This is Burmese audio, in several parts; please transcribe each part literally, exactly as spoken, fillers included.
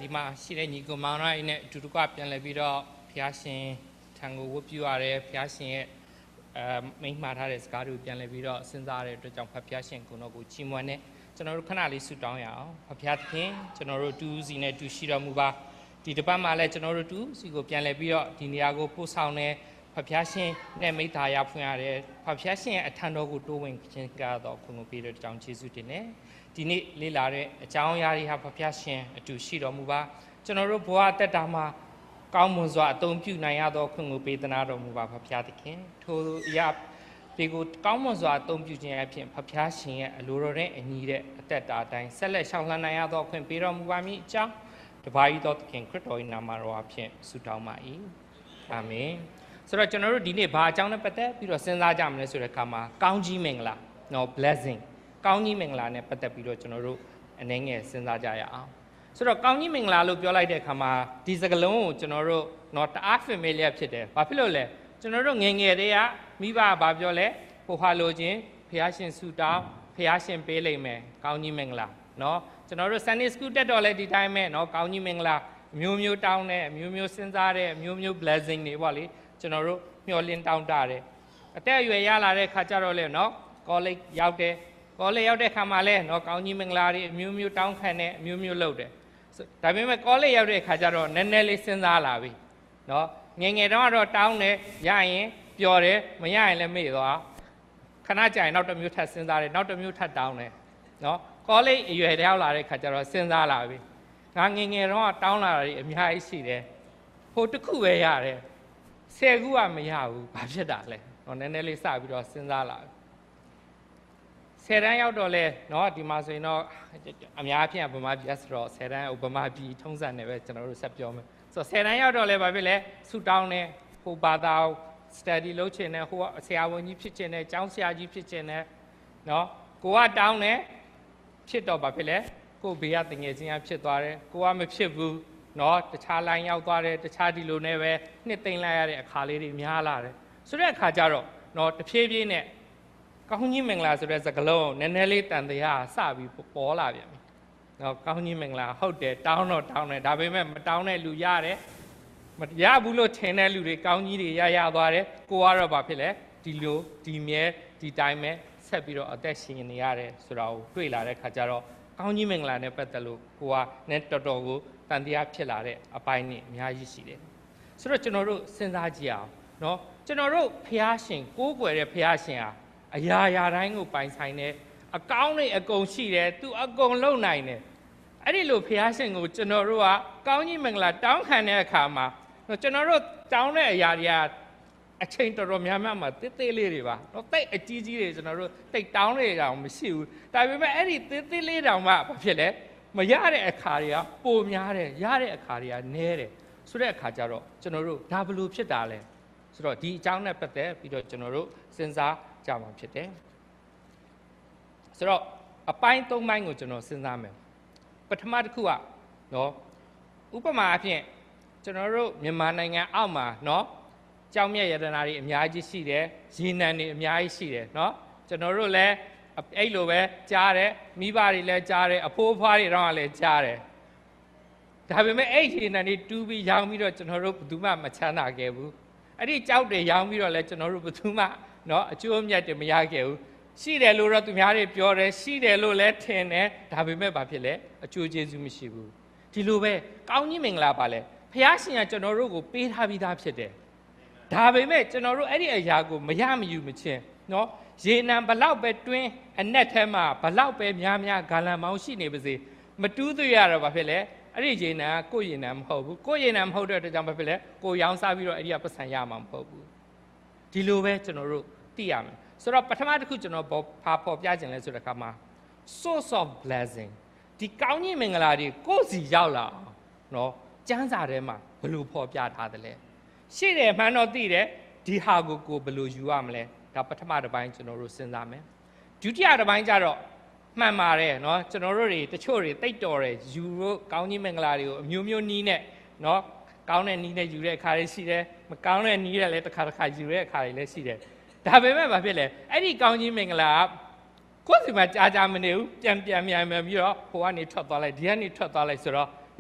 ဒီမှာရှိတဲ့ညီကိုမောင်နှမတွေနဲ့အတူတကွပြန်လည်ပြီးတော့ဖျားရှင်ထံကိုဝတ်ပြုရတယ်ဖျားရှင်ရဲ့အဲမိန့်မှားထားတဲ့စကားတွေကိုပြန်လည်ပြီးတော့စဉ်းစားရတဲ့အတွက်ကြောင့်ဖျားရှင်ကိုတော့ကိုချီးမွမ်းနေကျွန်တော်တို့ခဏလေးဆုတောင်းရအောင်ဖျားသခင်ကျွန်တော်တို့တူးစီနဲ့တူရှိတော်မူပါဒီတစ်ပတ်မှာလည်းကျွန်တော်တို့တူးစီကိုပြန်လည်ပြီးတော့ဒီနေရာကိုပို့ဆောင်နေဖျားရှင်နဲ့မိသားရဖွင့်ရတယ်ဖျားရှင်ရဲ့အထံတော်ကိုတိုးဝင်ခြင်းကတော့ခုလိုပြီးတဲ့အကြောင်းကျေးဇူးတင်တယ်ဒီနေ့လေ့လာတဲ့အကြောင်းအရာတွေဟာဖျားရှင်အတူရှိတော်မူပါကျွန်တော်တို့ဘဝတက်တာမှာကောင်းမွန်စွာအသုံးပြုနိုင်ရသောခွင့်ကိုပေးသနာတော်မူပါဖျားသခင်ထိုအရာဒီကိုကောင်းမွန်စွာအသုံးပြုခြင်းအဖြစ်ဖျားရှင်ရဲ့အလိုတော်နဲ့အညီတဲ့အသက်တာအတိုင်းဆက်လက်ရှောင်လန်းနိုင်ရသောခွင့်ပေးတော်မူပါမည်အကြောင်းတပါးဤသောသခင်ခရစ်တော်၏နာမတော်အဖြစ်ဆုတောင်းပါ၏အာမင်ဆိုတော့ကျွန်တော်တို့ဒီနေ့ဘာအကြောင်းနဲ့ပတ်သက်ပြီးတော့စဉ်းစားကြမလဲဆိုတဲ့အခါမှာကောင်းကြီးမင်္ဂလာနော် blessing ကောင်းကြီးမင်္ဂလာနဲ့ပတ်သက်ပြီးတော့ကျွန်တော်တို့အနေငယ်စဉ်းစားကြရအောင်ဆိုတော့ကောင်းကြီးမင်္ဂလာလို့ပြောလိုက်တဲ့အခါမှာဒီစကားလုံးကိုကျွန်တော်တို့တော့တအား familiar ဖြစ်တယ်ဘာဖြစ်လို့လဲကျွန်တော်တို့ငယ်ငယ်တည်းကမိဘဘာပြောလဲပိုဟာလိုခြင်းဖះရှင်ဆုတောင်းဖះရှင်ပေးလိမ့်မယ်ကောင်းကြီးမင်္ဂလာနော်ကျွန်တော်တို့ Sunday School တက်တော့လဲဒီတိုင်းပဲနော်ကောင်းကြီးမင်္ဂလာအမျိုးမျိုးတောင်းတယ်အမျိုးမျိုးစဉ်းစားတယ်အမျိုးမျိုး blessing တွေပေါ့လေကျွန်တော်တို့မျှော်လင့်တောင်းတတယ်အသက်အရွယ်ရလာတဲ့ခါကျတော့လဲနော် college ရောက်တယ် college ရောက်တဲ့ခါမှာလဲနော်ကောင်းကြီးမင်္ဂလာတွေအမျိုးမျိုးတောင်းခံတယ်အမျိုးမျိုးလုပ်တယ်ဒါပေမဲ့ college ရောက်တဲ့ခါကျတော့နည်းနည်းလေးစဉ်းစားလာပြီနော်ငယ်ငယ်တုန်းကတော့တောင်းတယ်ရရင်ပျော်တယ်မရရင်လည်းမေ့သွားခဏကြာရင်နောက်တစ်မျိုးထပ်စဉ်းစားတယ်နောက်တစ်မျိုးထပ်တောင်းတယ်နော် college အရွယ်ရောက်လာတဲ့ခါကျတော့စဉ်းစားလာပြီငါငယ်ငယ်တုန်းကတောင်းလာတာတွေအများကြီးရှိတယ်ဟိုတစ်ခုပဲရတယ်ဆယ်ခုကမရဘူးဘာဖြစ်တာလဲနော်နည်းနည်းလေးစပြီးတော့စဉ်းစားလာဆယ်တန်းရောက်တော့လဲနော်ဒီမှာဆိုရင်တော့အများဖြင့်ဗမာပြည်ဆိုတော့ဆယ်တန်းဗမာပြည်ထုံးစံနဲ့ပဲကျွန်တော်တို့ဆက်ပြောမယ်ဆိုတော့ဆယ်တန်းရောက်တော့လဲဘာဖြစ်လဲဆူတောင်းနေဟိုဘာသာ study လုပ်ချင်တယ်ဟိုဆရာဝန်ကြီးဖြစ်ချင်တယ်ကျောင်းဆရာကြီးဖြစ်ချင်တယ်နော်ကိုကတောင်းနေဖြစ်တော့ဘာဖြစ်လဲကိုဘေးကတငယ်ချင်းကဖြစ်သွားတယ်ကိုကမဖြစ်ဘူးနော်တခြားလိုင်းရောက်သွားတယ်တခြားဒီလိုနဲ့ပဲနှစ်သိမ့်လိုက်ရတဲ့အခါလေးတွေများလာတယ်ဆိုတဲ့အခါကျတော့နော်တဖြည်းဖြည်းနဲ့ကောင်းကြီးမင်္ဂလာဆိုတဲ့စကားလုံးနည်းနည်းလေးတန်တရားစပြီးပေါ်လာပြန်ပြီနော်ကောင်းကြီးမင်္ဂလာဟုတ်တယ်တောင်းတော့တောင်းတယ်ဒါပေမဲ့မတောင်းတဲ့လူရတယ်မရဘူးလို့ထင်တဲ့လူတွေကောင်းကြီးတွေရရသွားတယ်ကိုကတော့ဘာဖြစ်လဲဒီလိုဒီမြဲဒီတိုင်းပဲဆက်ပြီးတော့အသက်ရှင်နေရတယ်ဆိုတာကိုတွေ့လာတဲ့ခါကျတော့ကောင်းကြီးမင်္ဂလာနဲ့ပတ်သက်လို့ကိုကနဲ့တော်တော်ကိုတန်တရားဖြစ်လာတဲ့အပိုင်းတွေအများကြီးရှိတယ်ဆိုတော့ကျွန်တော်တို့စဉ်းစားကြည့်အောင်နော်ကျွန်တော်တို့ဖះရှင်ကိုးကွယ်တဲ့ဖះရှင်ဟာအရာရာတိုင်းကိုပိုင်ဆိုင်တယ်အကောင်းတွေအကုန်ရှိတယ်သူအကုန်လုံနိုင်တယ်အဲ့ဒီလိုဖះရှင်ကိုကျွန်တော်တို့ကကောင်းကြီးမင်္ဂလာတောင်းခံတဲ့အခါမှာကျွန်တော်တို့တောင်းတဲ့အရာတွေကအချိန်တော်တော်များများမှာတိတ်တိတ်လေးတွေပါတော့တိတ်အကြီးကြီးတွေကျွန်တော်တို့တိတ်တောင်းနေကြအောင်မရှိဘူးဒါပေမဲ့အဲ့ဒီတိတ်တိတ်လေးတောင်မှဘာဖြစ်လဲမရတဲ့အခါတွေကပိုများတယ်ရတဲ့အခါတွေကနည်းတယ်ဆိုတဲ့အခါကျတော့ကျွန်တော်တို့ဒါဘလို့ဖြစ်တာလဲဆိုတော့ဒီအကြောင်းနဲ့ပတ်သက်ပြီးတော့ကျွန်တော်တို့စဉ်းစားကြမှာဖြစ်တယ်ဆိုတော့အပိုင်းသုံးပိုင်းကိုကျွန်တော်စဉ်းစားမယ်ပထမတစ်ခုကနော်ဥပမာအဖြစ်ကျွန်တော်တို့မြန်မာနိုင်ငံအောက်မှာနော်ကြောင်မြတ်ရတနာတွေအများကြီးရှိတယ်ရေနံတွေအများကြီးရှိတယ်နော်ကျွန်တော်တို့လည်းအဲ့လိုပဲကြားတယ်မိဘတွေလည်းကြားတယ်အဖိုးအဖွားတွေတော့လည်းကြားတယ်ဒါပေမဲ့အဲ့ရေနံတွေတူးပြီးရောင်းပြီးတော့ကျွန်တော်တို့ဘယ်သူမှမချမ်းသာခဲ့ဘူးအဲ့ဒီကြောက်တွေရောင်းပြီးတော့လည်းကျွန်တော်တို့ဘယ်သူမှနော်အကျိုးအမြတ်တွေမရခဲ့ဘူးရှိတယ်လို့တော့သူများတွေပြောတယ်ရှိတယ်လို့လည်းထင်တယ်ဒါပေမဲ့ဘာဖြစ်လဲအကျိုးကျေးဇူးမရှိဘူးဒီလိုပဲကောင်းကြီးမင်္ဂလာပါလဲဖះရှင်ကကျွန်တော်တို့ကိုပေးထားပြီးသားဖြစ်တယ်ဒါပေမဲ့ကျွန်တော်တို့အဲ့ဒီအရာကိုမရမယူမချင်းနော်ရေနံဘလောက်ပဲတွင်းအနက်ထဲမှာဘလောက်ပဲများများဂါလံမောင်းရှိနေပါစေမတူးသွေးရတော့ဘာဖြစ်လဲအဲ့ဒီရေနံကကိုယ်ရေနံမဟုတ်ဘူးကိုယ်ရေနံမဟုတ်တဲ့အတွက်ကြောင့်ဘာဖြစ်လဲကိုရောင်းစားပြီးတော့အဲ့ဒီကပတ်စံရမှာမဟုတ်ဘူးဒီလိုပဲကျွန်တော်တို့သိရမယ်ဆိုတော့ပထမတစ်ခုကျွန်တော်ဘာဖော်ပြခြင်းလဲဆိုတဲ့အခါမှာ source of blessing ဒီကောင်းကြီးမင်္ဂလာတွေကိုယ်စီရောက်လာအောင်နော်ကျမ်းစာထဲမှာဘယ်လိုဖော်ပြထားသလဲရှိတယ်မှန်တော့သိတယ်ဒီဟာကိုကိုဘယ်လိုယူရမလဲဒါပထမတစ်ပိုင်းကျွန်တော်တို့စဉ်းစားမယ်ဒုတိယတစ်ပိုင်းကျတော့မှန်ပါတယ်เนาะကျွန်တော်တို့တွေတချို့တွေတိတ်တော်တယ်ယူလို့ကောင်းကြီးမင်္ဂလာတွေကိုအမျိုးမျိုးနီးနဲ့เนาะကောင်းတဲ့နီးနဲ့ယူတဲ့အခါတွေရှိတယ်မကောင်းတဲ့နီးနဲ့လည်းတစ်ခါတစ်ခါယူတဲ့အခါတွေလည်းရှိတယ်ဒါပေမဲ့ဘာဖြစ်လဲအဲ့ဒီကောင်းကြီးမင်္ဂလာကိုယ်စီမှာကြာကြာမနေဘူးပြန်ပြန်မြန်မြန်ပြီးတော့ဟိုကနေထွက်သွားလိုက်ဒီကနေထွက်သွားလိုက်ဆိုတော့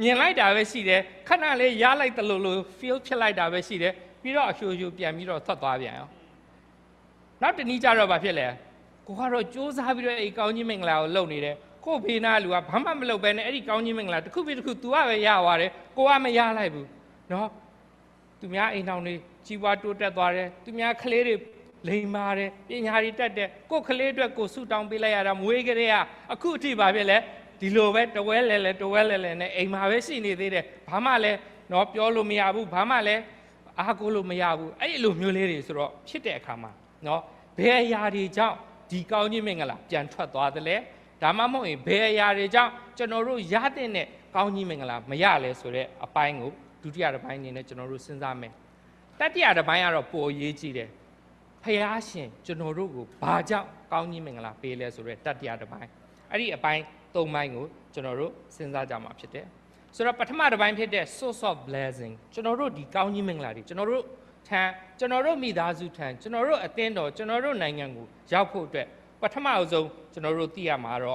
မြင်လိုက်တာပဲရှိတယ်ခဏလေးရလိုက်တယ်လို့လို့ feel ဖြစ်လိုက်တာပဲရှိတယ်ပြီးတော့အချိုချိုပြန်ပြီးတော့ထွက်သွားပြန်ရောနောက်တနည်းကြတော့ဘာဖြစ်လဲကိုကတော့စူးစမ်းပြီးတော့အဲ့ကောင်းကြီးမင်္ဂလာကိုလုပ်နေတယ်ကိုဖေးနာလူကဘာမှမလုပ်ဘဲနဲ့အဲ့ဒီကောင်းကြီးမင်္ဂလာတစ်ခုပြီးတစ်ခု तू ကပဲရသွားတယ်ကိုကမရလိုက်ဘူးနော်သူများအိမ်ထောင်တွေကြီးပွားတိုးတက်သွားတယ်သူများကလေးတွေလိမ်မာတယ်ပညာတွေတက်တယ်ကိုကလေးအတွက်ကိုဆူတောင်းပေးလိုက်ရတာမွေးကလေးကအခုအထိဘာဖြစ်လဲဒီလိုပဲတဝဲလဲလဲတဝဲလဲလဲနဲ့အိမ်မှာပဲရှိနေသေးတယ်ဘာမှလည်းတော့ပြောလို့မရဘူးဘာမှလည်းအားကိုးလို့မရဘူးအဲ့ဒီလိုမျိုးလေးတွေဆိုတော့ဖြစ်တဲ့အခါမှာနော်ဘယ်အရာတွေကြောင့်ဒီကောင်းကြီးမင်္ဂလာပြန်ထွက်သွားသလဲဒါမှမဟုတ်ရင်ဘယ်အရာတွေကြောင့်ကျွန်တော်တို့ရတဲ့နဲ့ကောင်းကြီးမင်္ဂလာမရလဲဆိုတဲ့အပိုင်းကိုဒုတိယတစ်ပိုင်းအနေနဲ့ကျွန်တော်တို့စဉ်းစားမယ်တတိယတစ်ပိုင်းကတော့ပိုအရေးကြီးတယ်ဖျားရှင်ကျွန်တော်တို့ကိုဘာကြောင့်ကောင်းကြီးမင်္ဂလာပေးလဲဆိုတဲ့တတိယတစ်ပိုင်းအဲ့ဒီအပိုင်းသုံးပိုင်းကိုကျွန်တော်တို့စဉ်းစားကြမှာဖြစ်တယ်ဆိုတော့ပထမတစ်ပိုင်းဖြစ်တဲ့ source of blessing ကျွန်တော်တို့ဒီကောင်းကြီးမင်္ဂလာတွေကျွန်တော်တို့ထံကျွန်တော်တို့မိသားစုထံကျွန်တော်တို့အသင်းတော်ကျွန်တော်တို့နိုင်ငံကိုရောက်ဖို့အတွက်ပထမအဆုံးကျွန်တော်တို့သိရမှာတော့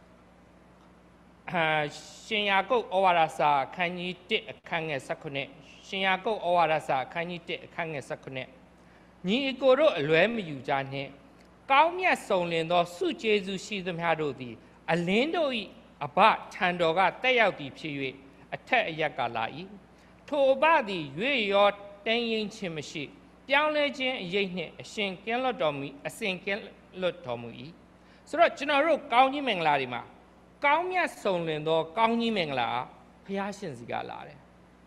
အာရှင်ယာကုပ်ဩဝါဒစာအခန်းကြီးတစ်အခန်းငယ်၁၉ရှင်ယာကုပ်ဩဝါဒစာအခန်းကြီးတစ်အခန်းငယ်၁၉ညီအကိုတို့အလွဲမယူကြနှင့်ကောင်းမြတ်စုံလင်သောစုကျေးဇူးရှိသမျှတို့သည်အလင်းတို့၏အဘထံတော်ကတက်ရောက်သည်ဖြစ်၍အထက်အရက်ကလာ၏ထိုအဘသည်ရွေရောတင်းရင်ခြင်းမရှိပြောင်းလဲခြင်းအရေးနှင့်အရှင်ကင်းလွတ်တော်မူအစဉ်ကင်းလွတ်တော်မူ၏ဆိုတော့ကျွန်တော်တို့ကောင်းကြီးမင်္ဂလာတွေမှာကောင်းမြတ်စုံလင်သောကောင်းကြီးမင်္ဂလာဘုရားရှင်စီကလာတယ်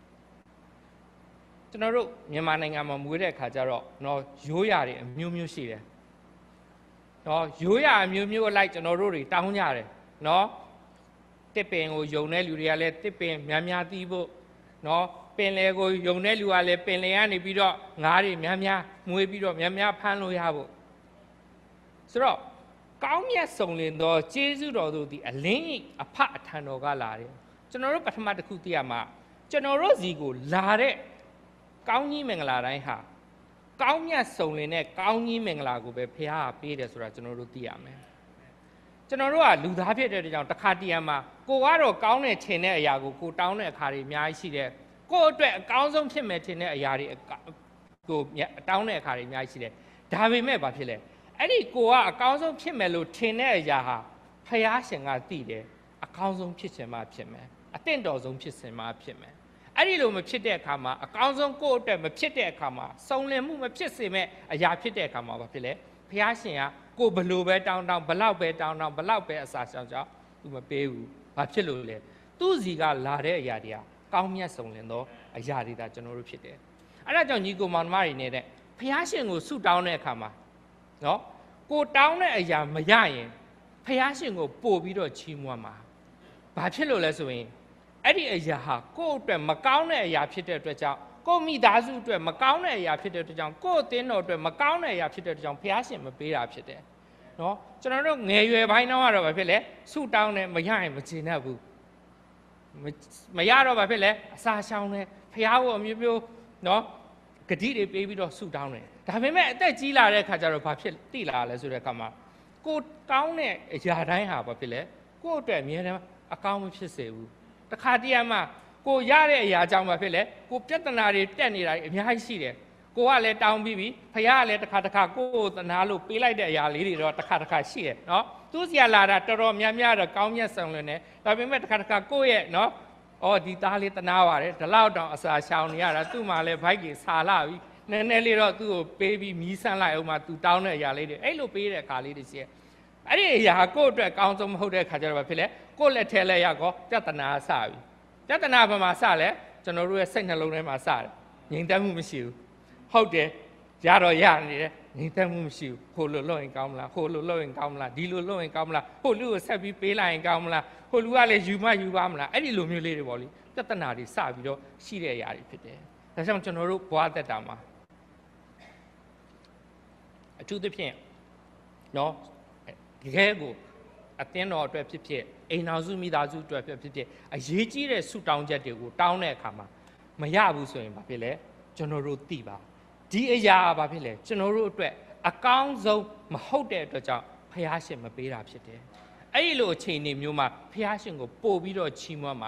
ကျွန်တော်တို့မြန်မာနိုင်ငံမှာမွေးတဲ့အခါကျတော့နော်ရိုးရာတွေအမျိုးမျိုးရှိတယ်နော်ရိုးရာအမျိုးမျိုးအလိုက်ကျွန်တော်တို့တွေတောင်းကြတယ်နော်တစ်ပင်ကိုယုံတဲ့လူတွေကလည်းတစ်ပင်များများသီးဖို့နော်ပင်လယ်ကိုယုံတဲ့လူကလည်းပင်လယ်ကနေပြီးတော့ငါးတွေများများမွေးပြီးတော့များများဖမ်းလို့ရဖို့ဆိုတော့ကောင်းမြတ်စုံလင်သောကျေးဇူးတော်တို့သည်အလင်း၏အဖအထံတော်ကလာတယ်ကျွန်တော်တို့ပထမတစ်ခုသိရမှာကျွန်တော်တို့စီကိုလာတဲ့ကောင်းကြီးမင်္ဂလာတိုင်းဟာကောင်းမြတ်စုံလင်တဲ့ကောင်းကြီးမင်္ဂလာကိုပဲဘုရားကပေးတယ်ဆိုတာကျွန်တော်တို့သိရမယ်ကျွန်တော်တို့ကလူသားဖြစ်တဲ့အတွက်ကြောင့်တစ်ခါတည်းမှာကိုကတော့ကောင်းတဲ့ထင်တဲ့အရာကိုကိုတောင်းတဲ့အခါတွေအများကြီးရှိတယ်ကိုအတွက်အကောင်းဆုံးဖြစ်မယ်ထင်တဲ့အရာတွေကိုတောင်းတဲ့အခါတွေအများကြီးရှိတယ်ဒါပေမဲ့ဘာဖြစ်လဲအဲ့ဒီကိုကအကောင်းဆုံးဖြစ်မယ်လို့ထင်တဲ့အရာဟာဖျားရှင်ကသိတယ်အကောင်းဆုံးဖြစ်ခြင်းမှဖြစ်မယ်အသင့်တော်ဆုံးဖြစ်ခြင်းမှဖြစ်မယ်အဲ့ဒီလိုမဖြစ်တဲ့အခါမှာအကောင်းဆုံးကိုအတွက်မဖြစ်တဲ့အခါမှာစုံလင်မှုမဖြစ်စေမဲ့အရာဖြစ်တဲ့အခါမှာဘာဖြစ်လဲဖျားရှင်ကကိုဘလို့ပဲတောင်းတောင်းဘလောက်ပဲတောင်းတောင်းဘလောက်ပဲအစာရှောင်ရှောင်သူမပေးဘူးဘာဖြစ်လို့လဲသူ့စီကလာတဲ့အရာတွေကကောင်းမြတ်စုံလင်သောအရာတွေဒါကျွန်တော်တို့ဖြစ်တယ်အဲ့ဒါကြောင့်ညီကိုမောင်နှမတွေနေတဲ့ဖျားရှင်ကိုဆုတောင်းတဲ့အခါမှာနော်ကိုတောင်းတဲ့အရာမရရင်ဖျားရှင်ကိုပို့ပြီးတော့ချီးမွမ်းမှာဘာဖြစ်လို့လဲဆိုရင်အဲ့ဒီအရာဟာကိုယ့်အတွက်မကောင်းတဲ့အရာဖြစ်တဲ့အတွက်ကြောင့်ကိုယ့်မိသားစုအတွက်မကောင်းတဲ့အရာဖြစ်တဲ့အတွက်ကြောင့်ကိုယ့်အသင်းတော်အတွက်မကောင်းတဲ့အရာဖြစ်တဲ့အတွက်ကြောင့်ဖျားရှင်မပေးတာဖြစ်တယ်နော်ကျွန်တော်တို့ငယ်ရွယ်ပိုင်းတော့ကတော့ဘာဖြစ်လဲဆုတောင်းတယ်မရရင်မကျေနပ်ဘူးမရတော့ဘာဖြစ်လဲအစာရှောင်တယ်ဖျားကိုအမျိုးမျိုးနော်ဂတိတွေပေးပြီးတော့ဆုတောင်းတယ်ဒါပေမဲ့အသက်ကြီးလာတဲ့အခါကျတော့ဘာဖြစ်တိလာလဲဆိုတဲ့အခါမှာကိုကောင်းတဲ့အရာတိုင်းဟာဘာဖြစ်လဲကိုယ့်အတွက်အမြဲတမ်းအကောင်းမဖြစ်စေဘူးတခါတည်းမှကိုရတဲ့အရာကြောင့်ဘာဖြစ်လဲကိုပြဿနာတွေတက်နေတာအများကြီးရှိတယ်ကိုကလည်းတောင်းပြီးပြီဖခင်ကလည်းတစ်ခါတစ်ခါကိုကိုသနာလို့ပေးလိုက်တဲ့အရာလေးတွေတော့တစ်ခါတစ်ခါရှိတယ်နော်သူစီကလာတာတော်တော်များများတော့ကောင်းမြတ်ဆောင်လွင်တယ်ဒါပေမဲ့တစ်ခါတစ်ခါကိုရဲ့နော်အော်ဒီသားလေးတနာပါတယ်ဒီလောက်တောင်အစာရှောင်နေရတာသူ့မှာလည်းဘိုက်ကြီးဆာလာပြီနည်းနည်းလေးတော့သူ့ကိုပေးပြီးမီးဆန်းလိုက်အောင်မှသူတောင်းတဲ့အရာလေးတွေအဲ့လိုပေးတဲ့အခါလေးတွေရှိတယ်အဲ့ဒီအရာကိုယ့်အတွက်ကောင်းဆုံးမဟုတ်တဲ့အခါကျတော့ဘာဖြစ်လဲကိုယ့်လက်ထဲလဲရောက်ကောပြဿနာဆပြီပြဿနာဘာမှဆလဲကျွန်တော်တို့ရဲ့စိတ်နှလုံးထဲမှာစတယ်ငြိမ်သက်မှုမရှိဘူးဟုတ်တယ်ရတော့ရနေတယ်ငြိမ်သက်မှုမရှိဘူးဟိုလိုလုပ်ရင်ကောင်းမလားဟိုလိုလုပ်ရင်ကောင်းမလားဒီလိုလုပ်ရင်ကောင်းမလားဟိုလူကိုဆက်ပြီးပေးလိုက်ရင်ကောင်းမလားဟိုလူကလည်းယူမယူပါမလားအဲ့ဒီလိုမျိုးလေးတွေပေါ့လေပြဿနာတွေစပြီးတော့ရှိတဲ့အရာတွေဖြစ်တယ်ဒါကြောင့်ကျွန်တော်တို့ဘဝသက်တာမှာအထူးသဖြင့်နော်တကယ်ကိုအသင်းတော်အတွက်ဖြစ်ဖြစ်အိမ်တော်စုမိသားစုအတွက်ဖြစ်ဖြစ်အရေးကြီးတဲ့ဆုတောင်းချက်တွေကိုတောင်းတဲ့အခါမှာမရဘူးဆိုရင်ဘာဖြစ်လဲကျွန်တော်တို့သိပါဒီအရာဘာဖြစ်လဲကျွန်တော်တို့အတွက်အကောင်းဆုံးမဟုတ်တဲ့အတွက်ကြောင့်ဖျားရှင်မပေးတာဖြစ်တယ်အဲ့ဒီလိုအခြေအနေမျိုးမှာဖျားရှင်ကိုပို့ပြီးတော့ချီးမွမ်းမှာဖ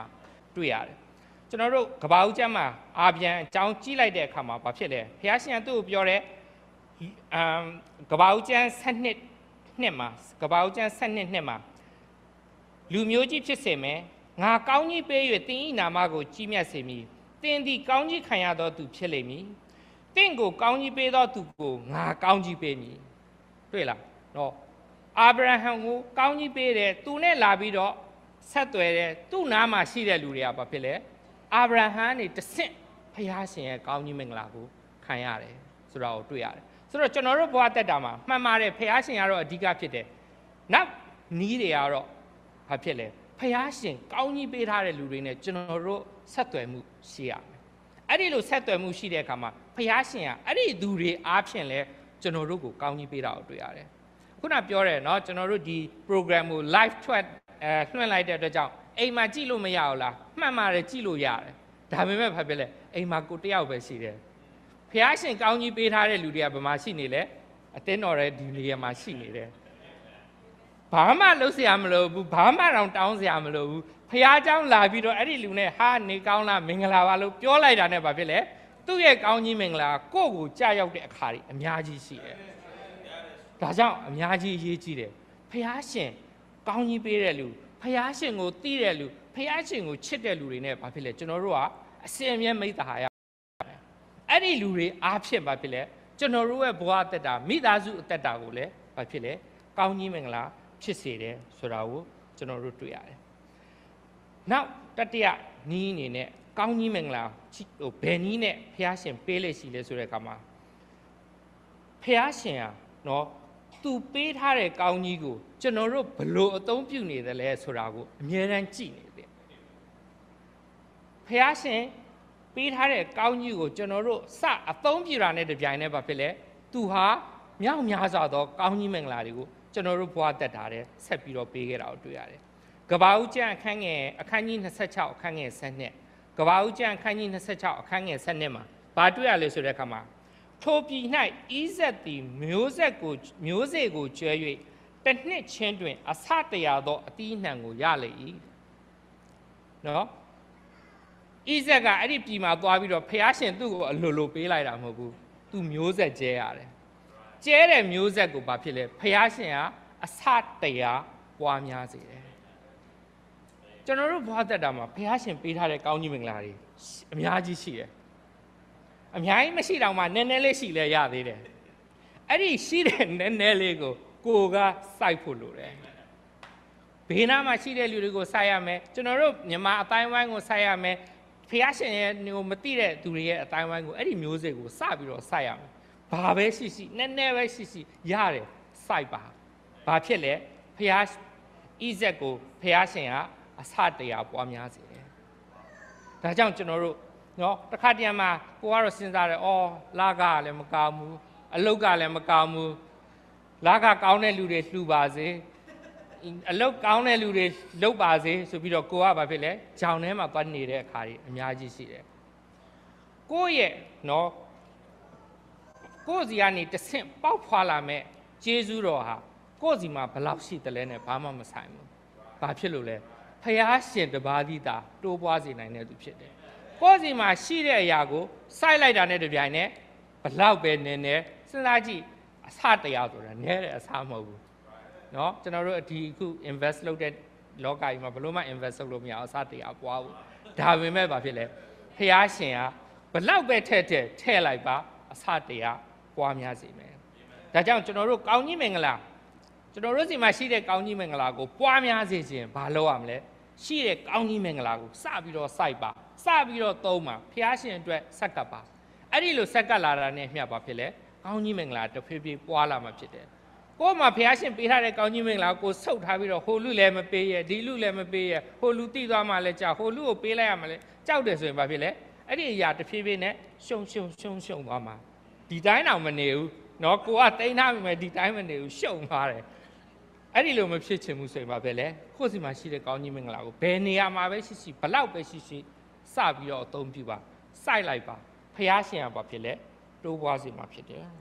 တွေ့ရတယ်ကျွန်တော်တို့ကဘာဦးကျမ်းမှာအာပြန်အကြောင်းကြီးလိုက်တဲ့အခါမှာဘာဖြစ်လဲဘုရားရှင်ကသူ့ကိုပြောတယ်အမ်ကဘာဦးကျမ်း၁၂နှစ်မှာကဘာဦးကျမ်း၁၂နှစ်မှာလူမျိုးကြီးဖြစ်စေမယ်ငါကောင်းကြီးပေး၍သင်၏နာမကိုကြီးမြတ်စေမည်သင်သည်ကောင်းကြီးခံရသောသူဖြစ်လိမ့်မည်သင်ကိုကောင်းကြီးပေးသောသူကိုငါကောင်းကြီးပေးမည်တွေ့လားနော်အာဗြဟံကိုကောင်းကြီးပေးတယ်သူနဲ့လာပြီးတော့ဆက်သွယ်တယ်သူ့နားမှာရှိတဲ့လူတွေကဘာဖြစ်လဲအာဗြဟံနေတဆင့်ဘုရားရှင်ရဲ့ကောင်းကြီးမင်္ဂလာကိုခံရတယ်ဆိုတာကိုတွေ့ရတယ်ဆိုတော့ကျွန်တော်တို့ဘဝတက်တာမှာမှန်ပါတယ်ဘုရားရှင်ကတော့အဓိကဖြစ်တယ်နောက်နီးတွေကတော့ဘာဖြစ်လဲဘုရားရှင်ကောင်းကြီးပေးထားတဲ့လူတွေနဲ့ကျွန်တော်တို့ဆက်သွယ်မှုရှိရမယ်အဲ့ဒီလိုဆက်သွယ်မှုရှိတဲ့အခါမှာဘုရားရှင်ကအဲ့ဒီသူတွေအားဖြင့်လဲကျွန်တော်တို့ကိုကောင်းကြီးပေးတာကိုတွေ့ရတယ်ခုနပြောတယ်เนาะကျွန်တော်တို့ဒီ program ကို live ထွက်အဲလွှင့်လိုက်တဲ့အတွက်ကြောင့်အိမ်မှာကြည့်လို့မရဘူးလားမှန်ပါတယ်ကြည့်လို့ရတယ်ဒါပေမဲ့ဘာဖြစ်လဲအိမ်မှာကိုတယောက်ပဲရှိတယ်ဖះရှင်ကောင်းကြီးပေးထားတဲ့လူတွေကဘယ်မှာရှိနေလဲအတင်းတော်တဲ့ဒီနေရာမှာရှိနေတယ်ဘာမှလုပ်เสียမလို့ဘူးဘာမှတောင်တောင်းเสียမလို့ဘူးဖះเจ้าလာပြီးတော့အဲ့ဒီလူနဲ့ဟာနေကောင်းလားမင်္ဂလာပါလို့ပြောလိုက်တာနဲ့ဘာဖြစ်လဲသူ့ရဲ့ကောင်းကြီးမင်္ဂလာကိုယ့်ကိုကြာရောက်တဲ့အခါတွေအများကြီးရှိတယ်ဒါကြောင့်အများကြီးအရေးကြီးတယ်ဖះရှင်ကောင်းကြီးပေးတဲ့လူဖះရှင်ကိုသိတဲ့လူဖះရှင်ကိုချစ်တဲ့လူတွေနဲ့ဘာဖြစ်လဲကျွန်တော်တို့ကအစင်အမြဲမိတ္တဟာရအဲ့ဒီလူတွေအားဖြင့်ဘာဖြစ်လဲကျွန်တော်တို့ရဲ့ဘဝအသက်တာမိသားစုအသက်တာကိုလည်းဘာဖြစ်လဲကောင်းကြီးမင်္ဂလာဖြစ်စေတယ်ဆိုတာကိုကျွန်တော်တို့တွေ့ရတယ်နောက်တတိယနီးအနေနဲ့ကောင်းကြီးမင်္ဂလာဟိုဘယ်နီးနဲ့ဖះရှင်ပေးလိမ့်ရှိလဲဆိုတဲ့အခါမှာဖះရှင်ဟာနော်သူပေးထားတဲ့ကောင်းကြီးကိုကျွန်တော်တို့ဘလို့အသုံးပြုနေတယ်လဲဆိုတာကိုအမြဲတမ်းကြည့်နေတယ်ဖះရှင်ပေးထားတဲ့ကောင်းကြီးကိုကျွန်တော်တို့စအသုံးပြုတာနဲ့တပြိုင်တည်းပါဖြစ်လဲသူဟာမြောက်များစွာသောကောင်းကြီးမင်္ဂလာတွေကိုကျွန်တော်တို့ဘဝတက်တာတဲ့ဆက်ပြီးတော့ပေးခဲ့တာကိုတွေ့ရတယ်ကဘာဦးကျမ်းအခန်းငယ်အခန်းကြီး၂၆အခန်းငယ်၁၂ကဘာဦးကျမ်းအခန်းကြီး၂၆အခန်းငယ်၁၂မှာဘာတွေ့ရလဲဆိုတဲ့အခါမှာထိုပြည်၌ဤဆက်သည်မျိုးဆက်ကိုမျိုးစေ့ကိုကျွဲ၍တစ်နှစ်ချင်းတွင်အဆတရာသောအသီးအနှံကိုရလေ၏နော်ဣဇက်ကအဲ့ဒီပြည်မှာသွားပြီးတော့ဖះရှင်သူ့ကိုအလိုလိုပေးလိုက်တာမဟုတ်ဘူးသူမျိုးဆက်ကျဲရတယ်ကျဲတဲ့မျိုးဆက်ကိုဘာဖြစ်လဲဖះရှင်ကအဆတရားပွားများစေတယ်ကျွန်တော်တို့ဘဝတက်တာမှာဖះရှင်ပေးထားတဲ့ကောင်းကြီးမင်္ဂလာတွေအများကြီးရှိတယ်အများကြီးမရှိတော့မှနည်းနည်းလေးရှိလဲရသေးတယ်အဲ့ဒီရှိတဲ့နည်းနည်းလေးကိုကိုကစိုက်ဖို့လိုတယ်ဘေးနားမှာရှိတဲ့လူတွေကိုစိုက်ရမယ်ကျွန်တော်တို့မြန်မာအတိုင်းဝိုင်းကိုစိုက်ရမယ်ဖះရှင်ရဲ့ဟိုမသိတဲ့သူတွေရဲ့အတိုင်းဝိုင်းကိုအဲ့ဒီမျိုးစိတ်ကိုစပြီးတော့စိုက်ရမယ်ဘာပဲရှိရှိနည်းနည်းပဲရှိရှိရတယ်စိုက်ပါဘာဖြစ်လဲဖះဣဇက်ကိုဖះရှင်ကအဆတရားပွားများစေတယ်ဒါကြောင့်ကျွန်တော်တို့နော်တစ်ခါတည်းမှာကိုကတော့စဉ်းစားတယ်အော်လာကလည်းမကောင်းဘူးအလုတ်ကလည်းမကောင်းဘူးလာကကောင်းတဲ့လူတွေလှူပါစေအလုတ်ကောင်းတဲ့လူတွေလှုပ်ပါစေဆိုပြီးတော့ကိုကဘာဖြစ်လဲဂျောင်ထဲမှာသွားနေတဲ့အခါတွေအများကြီးရှိတယ်ကိုရဲ့နော်ကိုစီကနေတဆင့်ပေါက်ဖွာလာမဲ့ကျေးဇူးတော်ဟာကိုစီမှာဘလောက်ရှိတယ်လဲနဲ့ဘာမှမဆိုင်ဘူးဘာဖြစ်လို့လဲဖះရှင်တပါးသီးတာတိုးပွားစေနိုင်တဲ့သူဖြစ်တယ်ကိုစီမှာရှိတဲ့အရာကိုစိုက်လိုက်တာနဲ့တပြိုင်နက်ဘလောက်ပဲနည်းနည်းစဉ်းစားကြည့်အဆတရားဆိုတာနည်းတဲ့အဆမဟုတ်ဘူးเนาะကျွန်တော်တို့ဒီအခု invest လုပ်တဲ့လောကကြီးမှာဘလို့မှ invest လုပ်လို့မရအောင်အစတရားပွားဘူးဒါပေမဲ့ဘာဖြစ်လဲဖះရှင်ကဘလောက်ပဲထည့်ထည့်ထည့်လိုက်ပါအစတရားပွားများစေမယ်ဒါကြောင့်ကျွန်တော်တို့ကောင်းကြီးမင်္ဂလာကျွန်တော်တို့စီမှာရှိတဲ့ကောင်းကြီးမင်္ဂလာကိုပွားများစေခြင်းဘာလုပ်ရမလဲရှိတဲ့ကောင်းကြီးမင်္ဂလာကိုစပြီးတော့စိုက်ပါစပြီးတော့သုံးပါဖះရှင်အတွက်ဆက်ကပ်ပါအဲ့ဒီလိုဆက်ကပ်လာတာနဲ့မျှပါဖြစ်လဲကောင်းကြီးမင်္ဂလာတစ်ဖြည်းဖြည်းပွားလာမှာဖြစ်တယ်ကို့မှာဖះရှင်ပေးထားတဲ့ကောင်းကြီးမင်္ဂလာကိုဆုတ်ထားပြီးတော့ဟိုလူလည်းမပေးရဒီလူလည်းမပေးရဟိုလူတိသွားမှလည်းကြောက်ဟိုလူကိုပေးလိုက်ရမှလည်းကြောက်တယ်ဆိုရင်ဘာဖြစ်လဲအဲ့ဒီအရာတစ်ဖြည်းဖြည်းနဲ့ရှုံရှုံရှုံရှုံသွားမှာဒီတိုင်းတော့မနေဘူးเนาะကိုကတိန်းထားပြီမဲ့ဒီတိုင်းမနေဘူးရှုံသွားတယ်အဲ့ဒီလိုမဖြစ်ချင်ဘူးဆိုရင်ဘာဖြစ်လဲကို့စီမှာရှိတဲ့ကောင်းကြီးမင်္ဂလာကိုဘယ်နေရာမှာပဲရှိရှိဘလောက်ပဲရှိရှိစပြီးတော့အသုံးပြုပါစိုက်လိုက်ပါဖះရှင်ကဘာဖြစ်လဲတိုးပွားစေမှာဖြစ်တယ်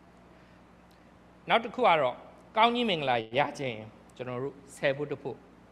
နောက်တစ်ခုကတော့ကောင်းကြီးမင်္ဂလာရခြင်းကျွန်တော်တို့ဆယ်ဖို့တဖို့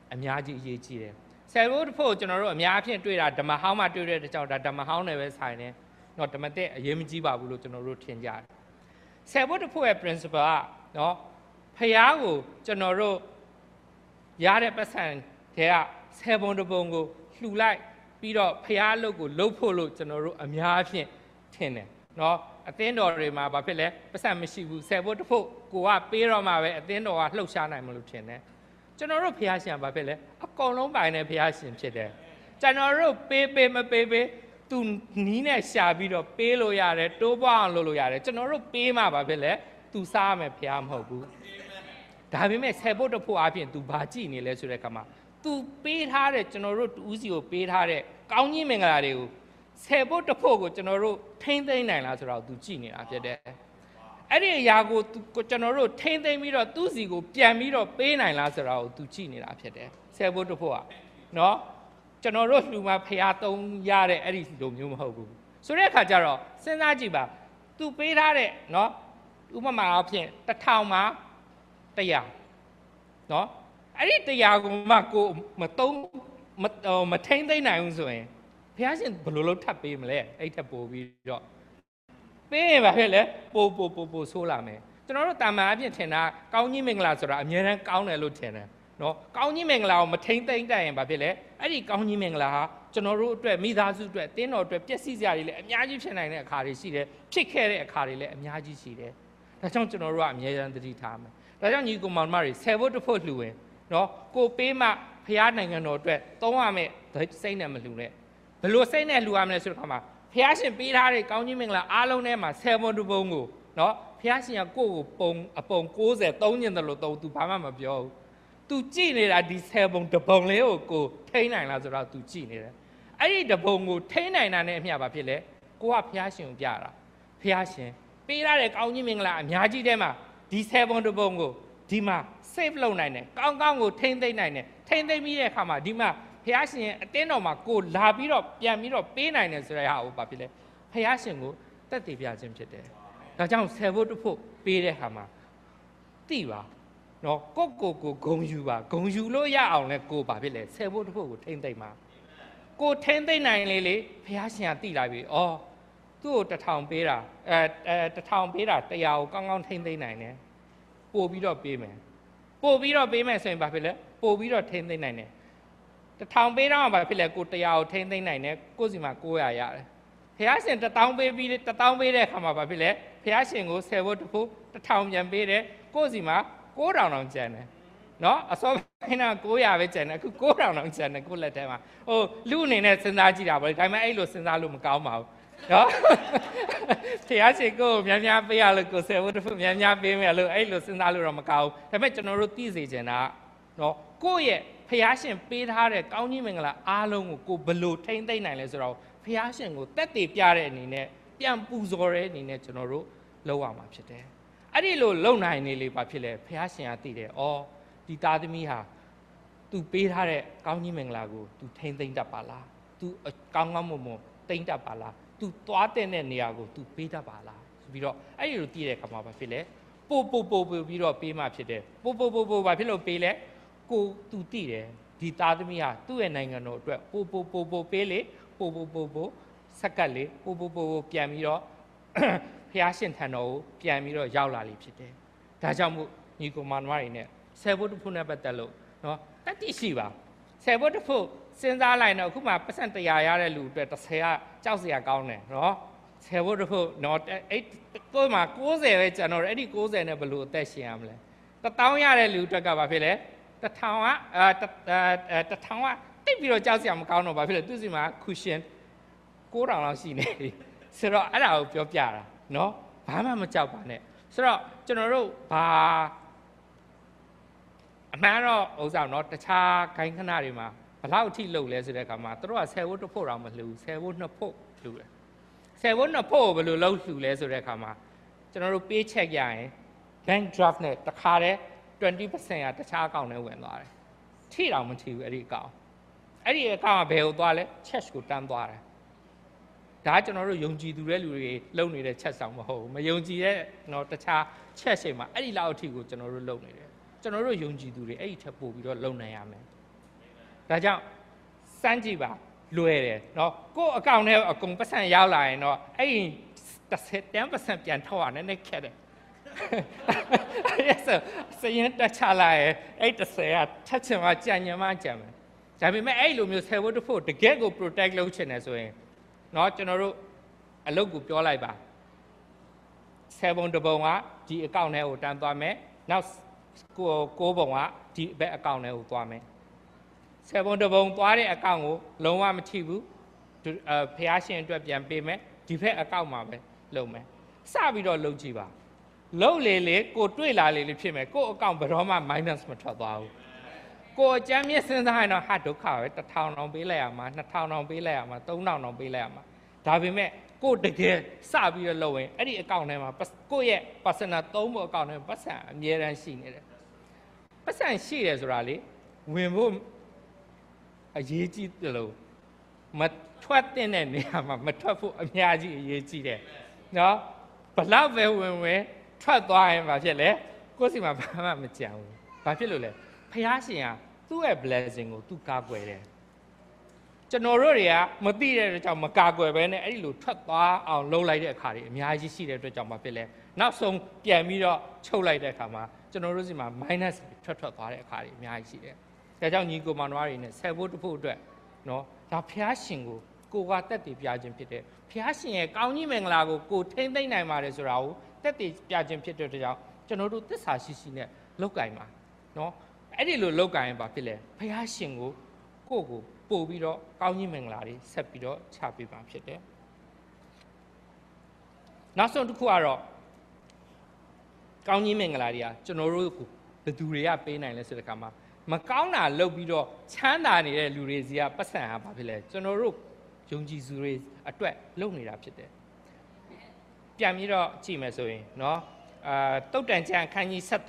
အများကြီးအရေးကြီးတယ်ဆယ်ဘုတ်ဖို့ကျွန်တော်တို့အများအဖြစ်တွေ့တာဓမ္မဟောင်းမှတွေ့တဲ့ကြောင့်ဒါဓမ္မဟောင်းနဲ့ပဲဆိုင်တယ်နော်ဓမ္မတက်အရေးမကြီးပါဘူးလို့ကျွန်တော်တို့ထင်ကြတယ်ဆယ်ဘုတ်ဖို့ရဲ့ principle ကနော်ဖျားကိုကျွန်တော်တို့ရတဲ့ပတ်စံတွေကဆယ်ဘုံတစ်ပုံကိုလှူလိုက်ပြီးတော့ဖျားအလုပ်ကိုလှုပ်ဖို့လို့ကျွန်တော်တို့အများအဖြစ်ထင်တယ်နော်အသင်းတော်တွေမှာဘာဖြစ်လဲပတ်စံမရှိဘူးဆယ်ဘုတ်တစ်ဖို့ကိုကပေးတော့မှပဲအသင်းတော်ကလှုပ်ရှားနိုင်မလို့ထင်တယ်ကျွန်တော်တို့ဖျားရှင်ဘာဖြစ်လဲအကုန်လုံးပိုင်တဲ့ဖျားရှင်ဖြစ်တယ်ကျွန်တော်တို့ပေးပေးမပေးပေးသူနီးနဲ့ရှာပြီးတော့ပေးလို့ရတယ်တိုးပွားအောင်လုပ်လို့ရတယ်ကျွန်တော်တို့ပေးမှဘာဖြစ်လဲသူစားမယ်ဖျားမဟုတ်ဘူးဒါပေမဲ့ဆယ်ဘုတ်တစ်ဖို့အပြင်သူဘာကြည့်နေလဲဆိုတဲ့အခါမှာသူပေးထားတဲ့ကျွန်တော်တို့တူးစီကိုပေးထားတဲ့ကောင်းကြီးမင်္ဂလာတွေကိုဆယ်ဘုတ်တစ်ဖို့ကိုကျွန်တော်တို့ထိမ့်သိမ့်နိုင်လားဆိုတော့သူကြည့်နေတာဖြစ်တယ်အဲ့ဒီအရာကိုကျွန်တော်တို့ထိမ့်သိမ့်ပြီးတော့သူ့စီကိုပြန်ပြီးတော့ပေးနိုင်လားဆိုတော့သူကြည့်နေတာဖြစ်တယ်ဆယ်ဘုတ်တစ်ဖို့ကနော်ကျွန်တော်တို့လူမှာဖျားသုံးရတဲ့အဲ့ဒီလိုမျိုးမဟုတ်ဘူးဆိုတဲ့အခါကျတော့စဉ်းစားကြည့်ပါသူပေးထားတဲ့နော်ဥပမာအဖြစ်တစ်ထောင်မှာတရားနော်အဲ့ဒီတရားကိုမှကိုမသုံးမထိမ့်သိမ့်နိုင်ဘူးဆိုရင်ဘုရားရှင်ဘယ်လိုလုပ်ထပ်ပေးမလဲအဲ့ထပ်ပို့ပြီးတော့ပေးရင်ဘာဖြစ်လဲပို့ပို့ပို့ပို့ဆိုးလာမယ်ကျွန်တော်တို့တာမန်အဖြစ်ထင်တာကောင်းကြီးမင်္ဂလာဆိုတာအများတန်းကောင်းတယ်လို့ထင်တယ်နော်ကောင်းကြီးမင်္ဂလာကိုမထိမ့်သိမ့်တတ်ရင်ဘာဖြစ်လဲအဲ့ဒီကောင်းကြီးမင်္ဂလာဟာကျွန်တော်တို့အတွက်မိသားစုအတွက်တင်းတော်အတွက်ပျက်စီးစရာတွေလည်းအများကြီးဖြစ်နိုင်တဲ့အခါတွေရှိတယ်ဖြစ်ခဲ့တဲ့အခါတွေလည်းအများကြီးရှိတယ်ဒါကြောင့်ကျွန်တော်တို့ကအမြဲတမ်းသတိထားမယ်ဒါကြောင့်ညီကောင်မောင်မတွေဆယ်ဘုတ်တစ်ဖို့လှူရင်နော်ကိုပေးမှဖျားနိုင်ငံတော်အတွက်သုံးရမယ်စိတ်နဲ့မလှူနဲ့ဘယ်လိုစိတ်နဲ့လှူရမလဲဆိုတဲ့အခါမှာဖျားရှင်ပေးထားတဲ့ကောင်းကြီးမင်္ဂလာအားလုံးထဲမှာဆယ်ဘုတ်တစ်ပုံကိုနော်ဖျားရှင်ကကိုယ့်ကိုပုံအပုံကိုးဆယ်သုံးညင်တယ်လို့သုံးသူဘာမှမပြောဘူးသူကြည့်နေတာဒီဆယ်ဘုံတစ်ပုံလေးကိုကိုထိန်းနိုင်လားဆိုတော့သူကြည့်နေတယ်အဲ့ဒီတစ်ပုံကိုထိန်းနိုင်တာနဲ့အမျှပါဖြစ်လဲကိုကဖျားရှင်ကိုပြတာဖျားရှင်ပေးထားတဲ့ကောင်းကြီးမင်္ဂလာအများကြီးထဲမှာဒီဆယ်ဘုံတစ်ပုံကိုဒီမှာ save လုပ်နိုင်တယ်ကောင်းကောင်းကိုထိမ့်သိမ့်နိုင်တယ်ထိမ့်သိမ့်ပြီးတဲ့အခါမှာဒီမှာဖျားရှင်ရဲ့အတင်းတော်မှာကိုလာပြီးတော့ပြန်ပြီးတော့ပေးနိုင်တယ်ဆိုတဲ့ဟာကိုဘာဖြစ်လဲဖျားရှင်ကိုတက်တည်ပြခြင်းဖြစ်တယ်ဒါကြောင့်ဆယ်ဘုတ်တစ်ဖို့ပေးတဲ့အခါမှာတိပါနော်ကိုကိုကိုဂုံယူပါဂုံယူလို့ရအောင်လဲကိုဘာဖြစ်လဲဆယ်ဘုတ်တစ်ဖို့ကိုထိမ့်သိမ့်ပါကိုထိမ့်သိမ့်နိုင်လေလေဖျားရှင်ကတိလာပြီဩသူ့ကိုတစ်ထောင်ပေးတာအဲအဲတစ်ထောင်ပေးတာတရားကိုကောင်းကောင်းထိမ့်သိမ့်နိုင်တယ်ပို့ပြီးတော့ပေးမယ်ပို့ပြီးတော့ပေးမယ်ဆိုရင်ဘာဖြစ်လဲပို့ပြီးတော့ထိမ့်သိမ့်နိုင်တယ်တစ်ထောင်ပေးတော့ဘာဖြစ်လဲကိုတရားကိုထိမ့်သိမ့်နိုင်တယ်ကိုစီမှာကိုးရာရတယ်ဖျားရှင်တစ်တောင်းပေးပြီးတစ်တောင်းပေးတဲ့အခါမှာဘာဖြစ်လဲဖျားရှင်ကိုဆယ်ဘုတ်တစ်ဖို့တစ်ထောင်ပြန်ပေးတယ်ကိုစီမှာကိုးထောင်တောင်ကျန်တယ်နော်အစောပိုင်းကကိုးရာပဲကျန်တယ်အခုကိုးထောင်တောင်ကျန်တယ်ကိုလက်ထဲမှာဟိုလူအနေနဲ့စဉ်းစားကြည့်တာပေါ့လေဒါပေမဲ့အဲ့လိုစဉ်းစားလို့မကောင်းပါဘူးနော်ဖျားရှင်ကိုများများပေးရလို့ကိုဆယ်ဘုတ်တစ်ဖို့များများပေးမယ်လို့အဲ့လိုစဉ်းစားလို့တော့မကောင်းဘူးဒါပေမဲ့ကျွန်တော်တို့သိစေချင်တာနော်ကိုယ့်ရဲ့ဖျားရှင်ပေးထားတဲ့ကောင်းကြီးမင်္ဂလာအားလုံးကိုကိုဘလို့ထိမ့်သိမ့်နိုင်လဲဆိုတော့ဖျားရှင်ကိုတက်တည်ပြတဲ့အနေနဲ့ပြန်ပူဇော်တဲ့အနေနဲ့ကျွန်တော်တို့လုပ်ရမှာဖြစ်တယ်အဲ့ဒီလိုလုံနိုင်နေလေပါဖြစ်လဲဖျားရှင်ကသိတယ်ဩဒီသားသမီးဟာသူပေးထားတဲ့ကောင်းကြီးမင်္ဂလာကိုသူထိမ့်သိမ့်တတ်ပါလားသူကောင်းကောင်းမွန်မွန်သိမ့်တတ်ပါလားသူသွားတဲ့နေရာကိုသူပေးတတ်ပါလားဆိုပြီးတော့အဲ့ဒီလိုသိတဲ့အခါမှာဘာဖြစ်လဲပို့ပို့ပို့ပို့ပြီးတော့ပေးမှဖြစ်တယ်ပို့ပို့ပို့ပို့ဘာဖြစ်လို့ပေးလဲကိုသူသိတယ်ဒီသားသမီးဟာသူ့ရဲ့နိုင်ငံတော်အတွက်ပို့ပို့ပို့ပို့ပေးလေပို့ပို့ပို့ပို့ဆက်ကတ်လေပို့ပို့ပို့ပို့ပြန်ပြီးတော့ဖျားရှင်ထံတော်ကိုပြန်ပြီးတော့ရောက်လာလိမ့်ဖြစ်တယ်ဒါကြောင့်မို့ညီကောင်မတွေနဲ့ဆယ်ဘုတ်တစ်ဖို့နဲ့ပတ်သက်လို့နော်တတိရှိပါဆယ်ဘုတ်တစ်ဖို့စဉ်းစားလိုက်တော့အခုမှပတ်စံတရားရတဲ့လူအတွက်တစ်ဆယ်ကကြောက်စရာကောင်းတယ်နော်ဆယ်ဘုတ်တစ်ဖို့နော်အဲ့ကိုယ်မှာကိုးဆယ်ပဲကျွန်တော်အဲ့ဒီကိုးဆယ်နဲ့ဘယ်လိုအသက်ရှင်ရမလဲတစ်တောင်းရတဲ့လူအတွက်ကဘာဖြစ်လဲတစ်ထောင်ကအဲတစ်ထောင်ကတိတ်ပြီးတော့ကြောက်စရာမကောင်းတော့ဘာဖြစ်လဲသူစီမှာကူရှင်ကိုးထောင်လောက်ရှိနေပြီဆိုတော့အဲ့ဒါကိုပြောပြတာနော်ဘာမှမကြောက်ပါနဲ့ဆိုတော့ကျွန်တော်တို့ဘာအမှန်တော့ဥစ္စာနော်တခြားခိုင်းခဏတွေမှာဘလောက်အထိလှုပ်လဲဆိုတဲ့အခါမှာတို့ကဆယ်ဘုတ်တစ်ဖို့တောင်မလှူဆယ်ဘုတ်နှစ်ဖို့လှူတယ်ဆယ်ဘုတ်နှစ်ဖို့ကိုဘယ်လိုလှုပ်လှူလဲဆိုတဲ့အခါမှာကျွန်တော်တို့ပေးချက်ရရင် bank draft နဲ့တခါတည်းtwenty percent ကတခြားအကောင့်ထဲဝင်သွားတယ်ထိတောင်မထိဘူးအဲ့ဒီအကောင့်အဲ့ဒီအကောင့်ကဘယ်ကိုသွားလဲ check ကိုတန်းသွားတယ်ဒါကျွန်တော်တို့ယုံကြည်သူတဲ့လူတွေလုံနေတဲ့ချက်ဆောင်မဟုတ်ဘူးမယုံကြည်တဲ့တော့တခြားချက်ရှိမှာအဲ့ဒီလောက်အထိကိုကျွန်တော်တို့လုံနေတယ်ကျွန်တော်တို့ယုံကြည်သူတွေအဲ့ဒီထက်ပို့ပြီးတော့လုံနိုင်ရမယ်ဒါကြောင့်စမ်းကြည့်ပါလွယ်တယ်နော်ကိုယ့်အကောင့်ထဲအကုန်ပတ်စံရောက်လာရင်တော့အဲ့ဒီten percent ပြန်ထောက်ရနည်းနည်းခက်တယ်အဲ့ဒါစရင်တက်ချလာရဲ့အဲ့တစ်ဆယ်ကထက်ချင်မှကြံညံမှကြံမယ်ဒါပေမဲ့အဲ့လိုမျိုးဆယ်ဖို့တစ်ဖို့တကယ်ကို protect လုပ်ချင်တယ်ဆိုရင်နော်ကျွန်တော်တို့အလုပ်ကိုပြောလိုက်ပါဆယ်ပုံတစ်ပုံကဒီအကောင့်ထဲကိုတန်းသွားမယ်နောက်ကိုကိုပုံကဒီဘက်အကောင့်ထဲကိုသွားမယ်ဆယ်ပုံတစ်ပုံသွားတဲ့အကောင့်ကိုလုံးဝမထိဘူးအဲဖျားရှင်အတွက်ပြန်ပေးမယ်ဒီဘက်အကောင့်မှာပဲလုပ်မယ်စပြီးတော့လုပ်ကြည့်ပါလုပ်လေလေကိုတွေ့လာလေလေဖြစ်မယ်ကိုအကောင့်ဘယ်တော့မှ minus မထွက်သွားဘူးကိုအကြမ်းမြင့်စဉ်းစားရင်တော့ဟာဒုက္ခပဲတစ်ထောင်တောင်ပေးလိုက်ရမှာနှစ်ထောင်တောင်ပေးလိုက်ရမှာသုံးထောင်တောင်ပေးလိုက်ရမှာဒါပေမဲ့ကိုတကယ်စပြီးတော့လုပ်ရင်အဲ့ဒီအကောင့်ထဲမှာကိုရဲ့ personal သုံးဖို့အကောင့်ထဲမှာပတ်စံအမြဲတမ်းရှိနေတယ်ပတ်စံရှိတယ်ဆိုတာလေဝင်ဖို့အရေးကြီးတယ်လို့မထွက်တဲ့နေရာမှာမထွက်ဖို့အများကြီးအရေးကြီးတယ်နော်ဘလောက်ပဲဝင်ဝင်ထွက်သွားရင်ဘာဖြစ်လဲကိုယ်စီမှာဘာမှမကြံဘူးဘာဖြစ်လို့လဲဖះရှင်ကသူ့ရဲ့ blessing ကိုသူကာကွယ်တယ်ကျွန်တော်တို့တွေကမသိတဲ့အတွက်ကြောင့်မကာကွယ်ပဲနဲ့အဲ့ဒီလိုထွက်သွားအောင်လုပ်လိုက်တဲ့အခါတွေအများကြီးရှိတဲ့အတွက်ကြောင့်ဘာဖြစ်လဲနောက်ဆုံးပြန်ပြီးတော့ချုပ်လိုက်တဲ့အခါမှာကျွန်တော်တို့စီမှာ minus ထွက်ထွက်သွားတဲ့အခါတွေအများကြီးရှိတယ်ဒါကြောင့်ညီကိုမောင်နှမတွေနဲ့ဆယ်ဖို့တစ်ဖို့အတွက်နော်ဒါဖះရှင်ကိုကိုကတက်တည်ပြခြင်းဖြစ်တယ်ဖះရှင်ရဲ့ကောင်းကြီးမင်္ဂလာကိုကိုထိမ့်သိမ့်နိုင်ပါတယ်ဆိုတာကိုတက်တည်ပြခြင်းဖြစ်တဲ့အတွက်ကြောင့်ကျွန်တော်တို့သစ္စာရှိရှိနဲ့လောက်ကင်ပါနော်အဲ့ဒီလိုလောက်ကင်ပါဖြစ်လဲဖះရှင်ကိုကိုကိုပို့ပြီးတော့ကောင်းကြီးမင်္ဂလာတွေဆက်ပြီးတော့ချပေးပါဖြစ်တယ်နောက်ဆုံးတစ်ခုကတော့ကောင်းကြီးမင်္ဂလာတွေကကျွန်တော်တို့ကိုဘယ်သူတွေကပေးနိုင်လဲဆိုတဲ့အခါမှာမကောင်းတာလုပ်ပြီးတော့ချမ်းသာနေတဲ့လူတွေစီကပတ်စံဟာဘာဖြစ်လဲကျွန်တော်တို့ယုံကြည်သူတွေအတွက်လုပ်နေတာဖြစ်တယ်ပြန်ပြီးတော့ကြည့်မယ်ဆိုရင်เนาะအာတုတ်တန်ကျမ်းအခန်းကြီး73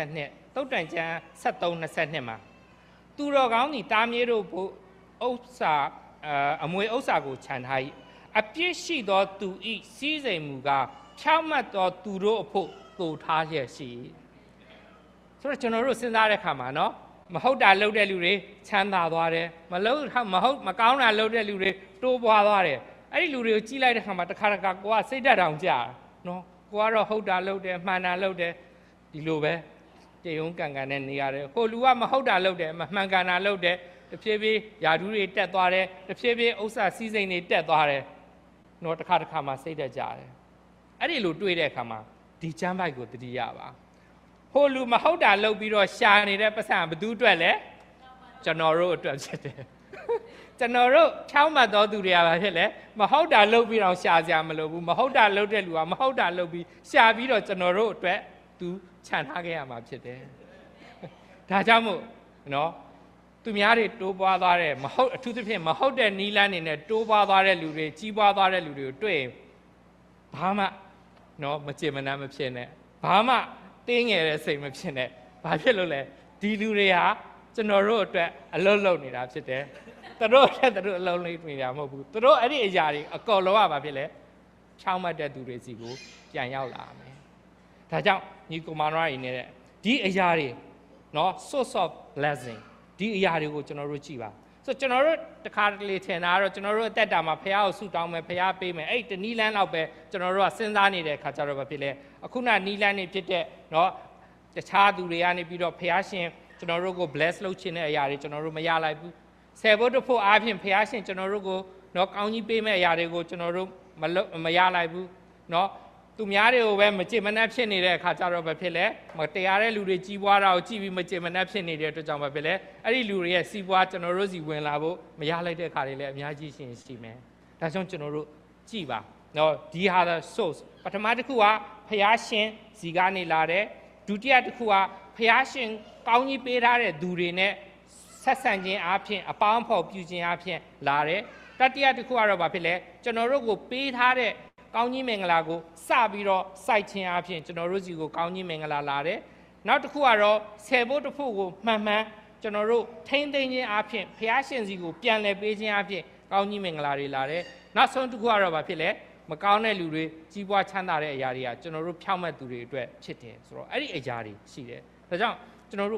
22တုတ်တန်ကျမ်း73 22မှာသူတော်ကောင်းဒီတားမြေတို့ဥစ္စာအမွေဥစ္စာကိုခြံထား၏အပြစ်ရှိသောသူဤစီးစိမ်မူကားဖြောင့်မတ်သောသူတို့အဖို့သို့ထားရရှိဆိုတော့ကျွန်တော်တို့စဉ်းစားတဲ့အခါမှာเนาะမဟုတ်တာလုပ်တဲ့လူတွေချမ်းသာသွားတယ်မလုပ်မဟုတ်မကောင်းတာလုပ်တဲ့လူတွေတိုးပွားသွားတယ်အဲ့ဒီလူတွေကိုကြီးလိုက်တဲ့ခါမှာတစ်ခါတစ်ခါကိုကစိတ်ဓာတ်တောင်ကြာနော်ကိုကတော့ဟုတ်တာလုပ်တယ်မှန်တာလုပ်တယ်ဒီလိုပဲတေယုံကန်ကန်နဲ့နေရတယ်ဟိုလူကမဟုတ်တာလုပ်တယ်မမှန်ကန်တာလုပ်တယ်တဖြည်းဖြည်းယာဓုတွေတက်သွားတယ်တဖြည်းဖြည်းဥစ္စာစည်းစိမ်တွေတက်သွားတယ်နော်တစ်ခါတစ်ခါမှစိတ်ဓာတ်ကြာတယ်အဲ့ဒီလိုတွေးတဲ့အခါမှာဒီချမ်းပိုက်ကိုတတိယပါဟိုလူမဟုတ်တာလုပ်ပြီးတော့ရှာနေတဲ့ပတ်စံဘသူအတွက်လဲကျွန်တော်တို့အတွက်ဖြစ်တယ်ကျွန်တော်တို့ချောင်းမှတ်တော်သူတွေကဘာဖြစ်လဲမဟုတ်တာလုပ်ပြီးတော့ရှာစရာမလိုဘူးမဟုတ်တာလုပ်တဲ့လူကမဟုတ်တာလုပ်ပြီးရှာပြီးတော့ကျွန်တော်တို့အတွက်သူခြံထားခဲ့ရမှာဖြစ်တယ်ဒါကြောင့်မို့နော်သူများတွေတိုးပွားသွားတဲ့မဟုတ်အထူးသဖြင့်မဟုတ်တဲ့နီးလန်းနေနဲ့တိုးပွားသွားတဲ့လူတွေကြီးပွားသွားတဲ့လူတွေကိုတွေ့ရင်ဘာမှနော်မကြင်မနာမဖြစ်နဲ့ဘာမှတင်းငယ်တဲ့စိတ်မဖြစ်နဲ့ဘာဖြစ်လို့လဲဒီလူတွေဟာကျွန်တော်တို့အတွက်အလုပ်လုပ်နေတာဖြစ်တယ်သူတို့လည်းသူတို့အလုပ်လုပ်နေတာမဟုတ်ဘူးသူတို့အဲ့ဒီအရာတွေအကောလုံးကဘာဖြစ်လဲချောင်းမတ်တဲ့သူတွေစီကိုပြန်ရောက်လာမယ်ဒါကြောင့်ညီကိုမောင်နှမတွေနေတဲ့ဒီအရာတွေနော် source of blessing ဒီအရာတွေကိုကျွန်တော်တို့ကြည့်ပါဆိုကျွန်တော်တို့တခါတလေထင်တာကတော့ကျွန်တော်တို့အသက်တာမှာဖះကိုဆုတောင်းမယ်ဖះပေးမယ်အဲ့ဒီနီးလန်းလောက်ပဲကျွန်တော်တို့ကစဉ်းစားနေတဲ့ခါကျတော့ဘာဖြစ်လဲအခုနနီးလန်းနေဖြစ်တဲ့เนาะတခြားသူတွေကနေပြီးတော့ဖះရှင်ကျွန်တော်တို့ကို bless လုပ်ခြင်းတဲ့အရာတွေကျွန်တော်တို့မရလိုက်ဘူးဆယ်ဘုတ်ဖို့အားဖြင့်ဖះရှင်ကျွန်တော်တို့ကိုเนาะကောင်းကြီးပေးမဲ့အရာတွေကိုကျွန်တော်တို့မလုပ်မရလိုက်ဘူးเนาะသူများတွေကိုပဲမကြင်မနှက်ဖြစ်နေတဲ့အခါကျတော့ဘာဖြစ်လဲမတရားတဲ့လူတွေကြီးပွားတာကိုကြည့်ပြီးမကြင်မနှက်ဖြစ်နေတဲ့အတွက်ကြောင့်ဘာဖြစ်လဲအဲ့ဒီလူတွေရဲ့စီးပွားကျွန်တော်တို့စီဝင်လာဖို့မရလိုက်တဲ့အခါတွေလည်းအများကြီးရှင်ရှိမယ်ဒါကြောင့်ကျွန်တော်တို့ကြည့်ပါနော်ဒီဟာ source ပထမတစ်ခုကဖះရှင်ဇီကနေလာတဲ့ဒုတိယတစ်ခုကဖះရှင်ကောင်းကြီးပေးထားတဲ့သူတွေနဲ့ဆက်ဆံခြင်းအပြင်အပေါင်းဖော်ပြုခြင်းအပြင်လာတယ်တတိယတစ်ခုကတော့ဘာဖြစ်လဲကျွန်တော်တို့ကိုပေးထားတဲ့ကောင်းကြီးမင်္ဂလာကိုစပြီးတော့စိုက်ခြင်းအပြင်ကျွန်တော်တို့စီကိုကောင်းကြီးမင်္ဂလာလာတယ်နောက်တစ်ခုကတော့ဆယ်ဖို့တစ်ဖို့ကိုမှန်မှန်ကျွန်တော်တို့ထိမ့်သိမ်းခြင်းအပြင်ဖះရှင်စီကိုပြန်လည်ပေးခြင်းအပြင်ကောင်းကြီးမင်္ဂလာတွေလာတယ်နောက်ဆုံးတစ်ခုကတော့ဘာဖြစ်လဲမကောင်းတဲ့လူတွေကြီးပွားချမ်းသာတဲ့အရာတွေကကျွန်တော်တို့ဖြောင့်မတ်သူတွေအတွက်ဖြစ်တယ်ဆိုတော့အဲ့ဒီအရာတွေရှိတယ်ဒါကြောင့်ကျွန်တော်တို့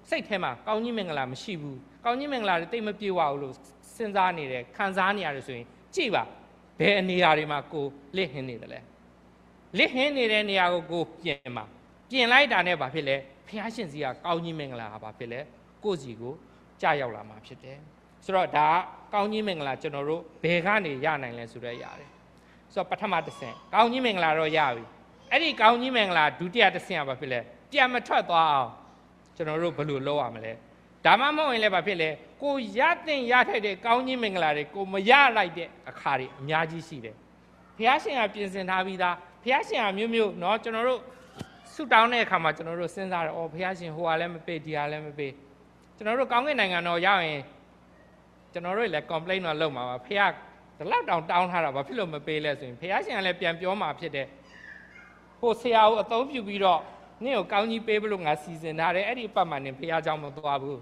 စိတ်ထဲမှာကောင်းကြီးမင်္ဂလာမရှိဘူးကောင်းကြီးမင်္ဂလာတွေတိတ်မပြေဝဘူးလို့စဉ်းစားနေတယ်ခံစားနေရတယ်ဆိုရင်ကြည့်ပါဘယ်အနေအရာတွေမှာကိုလစ်ဟင်းနေတယ်လဲလစ်ဟင်းနေတဲ့နေရာကိုကိုပြင်ပါပြင်လိုက်တာနဲ့ဘာဖြစ်လဲဖျားရှင်စီကကောင်းကြီးမင်္ဂလာဘာဖြစ်လဲကိုယ့်စီကိုကြာရောက်လာမှာဖြစ်တယ်ဆိုတော့ဒါကောင်းကြီးမင်္ဂလာကျွန်တော်တို့ဘယ်ကနေရနိုင်လဲဆိုတော့ရတယ်ဆိုတော့ပထမတစ်ဆင့်ကောင်းကြီးမင်္ဂလာတော့ရပြီအဲ့ဒီကောင်းကြီးမင်္ဂလာဒုတိယတစ်ဆင့်ကဘာဖြစ်လဲပြန်မထွက်သွားအောင်ကျွန်တော်တို့ဘယ်လိုလုပ်ရမလဲဒါမှမဟုတ်ရင်လည်းဘာဖြစ်လဲကိုရတဲ့ရထိုက်တဲ့ကောင်းကြီးမင်္ဂလာတွေကိုမရလိုက်တဲ့အခါတွေအများကြီးရှိတယ်ဘုရားရှင်ကပြင်ဆင်ထားပြီးသားဘုရားရှင်ကမျိုးမျိုးเนาะကျွန်တော်တို့ဆုတောင်းတဲ့အခါမှာကျွန်တော်တို့စဉ်းစားတယ်အော်ဘုရားရှင်ဟိုဟာလည်းမပေးဒီဟာလည်းမပေးကျွန်တော်တို့ကောင်းကင်နိုင်ငံတော်ရောက်ရင်ကျွန်တော်တို့လည်း complain တော့လုပ်မှာပါဘုရားဒီလောက်တောင်တောင်းထားတာဘာဖြစ်လို့မပေးလဲဆိုရင်ဘုရားရှင်ကလည်းပြန်ပြောမှာဖြစ်တယ်ဟိုဆရာကိုအသုံးပြုပြီးတော့နင့်ကိုကောင်းကြီးပေးဘလို့ငါစီစဉ်ထားတယ်အဲ့ဒီအပတ်မှနင်ဘုရားเจ้าမသွားဘူး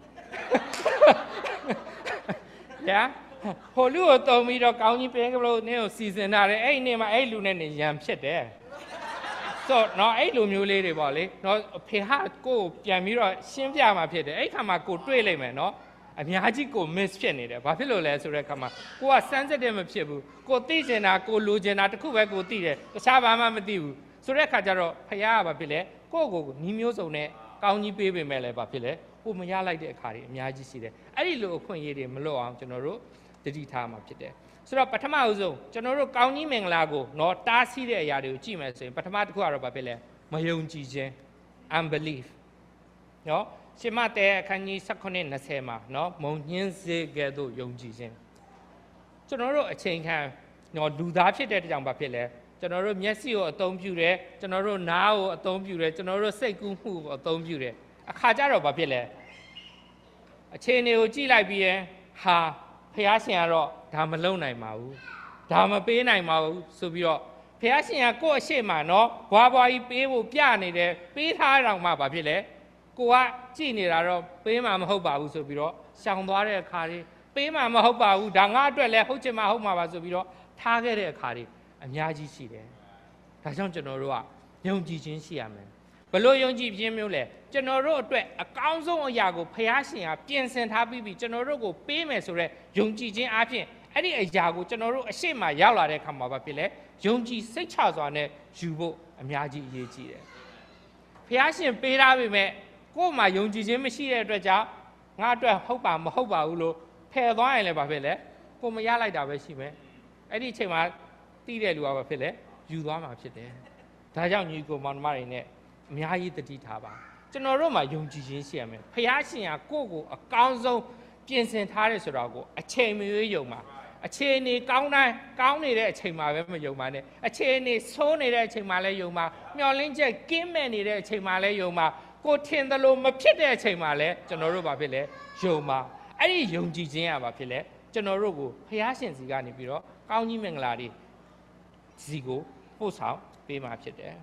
ညာဟိုလူကိုတုံပြီးတော့ကောင်းကြီးပေးဘလို့နင့်ကိုစီစဉ်ထားတယ်အဲ့ဒီနေ့မှအဲ့လူနဲ့နေရံဖြစ်တယ်ဆိုတော့အဲ့လိုမျိုးလေးတွေပေါ့လေနော်ဖေဟာကိုပြန်ပြီးတော့ရှင်းပြမှာဖြစ်တယ်အဲ့ခါမှာကိုတွေ့လိုက်မယ်နော်အများကြီးကို miss ဖြစ်နေတယ်ဘာဖြစ်လို့လဲဆိုတဲ့ခါမှာကိုက sensitive မဖြစ်ဘူးကိုသိကျင်တာကိုလိုချင်တာတခုပဲကိုသိတယ်တခြားဘာမှမသိဘူးဆိုတဲ့ခါကျတော့ဖခင်ကဘာဖြစ်လဲကိုကိုကိုညီမျိုးစုံနဲ့ကောင်းကြီးပေးပေမဲ့လည်းဘာဖြစ်လဲကိုမရလိုက်တဲ့အခါတွေအများကြီးရှိတယ်အဲ့ဒီလိုအခွင့်အရေးတွေမလွတ်အောင်ကျွန်တော်တို့တတိထားမှာဖြစ်တယ်ဆိုတော့ပထမအဆုံးကျွန်တော်တို့ကောင်းကြီးမင်္ဂလာကိုတော့တားဆီးတဲ့အရာတွေကိုကြည့်မယ်ဆိုရင်ပထမတစ်ခုကတော့ဘာဖြစ်လဲမယုံကြည်ခြင်း unbelief နော်ရှင်မတဲအခန်းကြီး၁၉ ၂၀မှာနော်မုံညင်းစေကဲ့သို့ယုံကြည်ခြင်းကျွန်တော်တို့အချိန်ခံနော်လူသားဖြစ်တဲ့ကြောင့်ဘာဖြစ်လဲကျွန်တော်တို့မျက်စိကိုအသုံးပြုတယ်ကျွန်တော်တို့နားကိုအသုံးပြုတယ်ကျွန်တော်တို့စိတ်ကူးမှုကိုအသုံးပြုတယ်အခါကျတော့ဘာဖြစ်လဲအခြေအနေကိုကြည့်လိုက်ပြီးရင်ဟာဖះရှင်ကတော့ဒါမလုံနိုင်ပါဘူးဒါမပေးနိုင်ပါဘူးဆိုပြီးတော့ဖះရှင်ကကိုယ့်အရှိမနော်ဘွားဘွားကြီးပေးဖို့ပြနေတယ်ပေးထားတော့မှဘာဖြစ်လဲကိုကကြည့်နေတာတော့ပေးမှမဟုတ်ပါဘူးဆိုပြီးတော့ရှောင်သွားတဲ့အခါတွေပေးမှမဟုတ်ပါဘူးဒါငါအတွက်လည်းဟုတ်ချင်မှဟုတ်မှာပါဆိုပြီးတော့ထားခဲ့တဲ့အခါတွေအများကြီးရှိတယ်ဒါကြောင့်ကျွန်တော်တို့ကယုံကြည်ခြင်းရှိရမယ်ဘလို့ယုံကြည်ခြင်းမျိုးလဲကျွန်တော်တို့အတွက်အကောင်းဆုံးအရာကိုဖះရှင်ကပြင်ဆင်ထားပြီးပြီကျွန်တော်တို့ကိုပေးမယ်ဆိုတော့ယုံကြည်ခြင်းအပြင်အဲ့ဒီအရာကိုကျွန်တော်တို့အရှိမရောက်လာတဲ့အခါမှာဘာဖြစ်လဲယုံကြည်စိတ်ချစွာနဲ့ယူဖို့အများကြီးအရေးကြီးတယ်ဖះရှင်ပေးထားပြီမဲ့ကိုယ်မှာယုံကြည်ခြင်းမရှိတဲ့အတွက်ကြောင့်ငါအတွက်ဟုတ်ပါမဟုတ်ပါဘူးလို့ဖယ်သွားရင်လည်းဘာဖြစ်လဲကိုမရလိုက်တာပဲရှိမယ်အဲ့ဒီအချိန်မှာတိတဲ့လူကဘာဖြစ်လဲယူသွားမှာဖြစ်တယ်ဒါကြောင့်ညီကိုမောင်နှမတွေနဲ့အများကြီးတတိထားပါကျွန်တော်တို့မှာယုံကြည်ခြင်းရှိရမယ်ဖះရှင်ကကိုယ့်ကိုအကောင်းဆုံးပြင်ဆင်ထားတယ်ဆိုတော့ကိုအချိန်မရွေးယုံပါအခြေအနေကောင်းတိုင်းကောင်းနေတဲ့အချိန်မှာပဲမယုံပါနဲ့အခြေအနေဆိုးနေတဲ့အချိန်မှာလည်းယုံပါမျောလင်းချက်ကင်းမဲ့နေတဲ့အချိန်မှာလည်းယုံပါကိုထင်သလိုမဖြစ်တဲ့အချိန်မှာလည်းကျွန်တော်တို့ဘာဖြစ်လဲယုံပါအဲ့ဒီယုံကြည်ခြင်းကဘာဖြစ်လဲကျွန်တော်တို့ကိုဖះရှင်စီကနေပြီးတော့ကောင်းကြီးမင်္ဂလာတွေစီကိုပို့ဆောင်ပေးမှာဖြစ်တယ်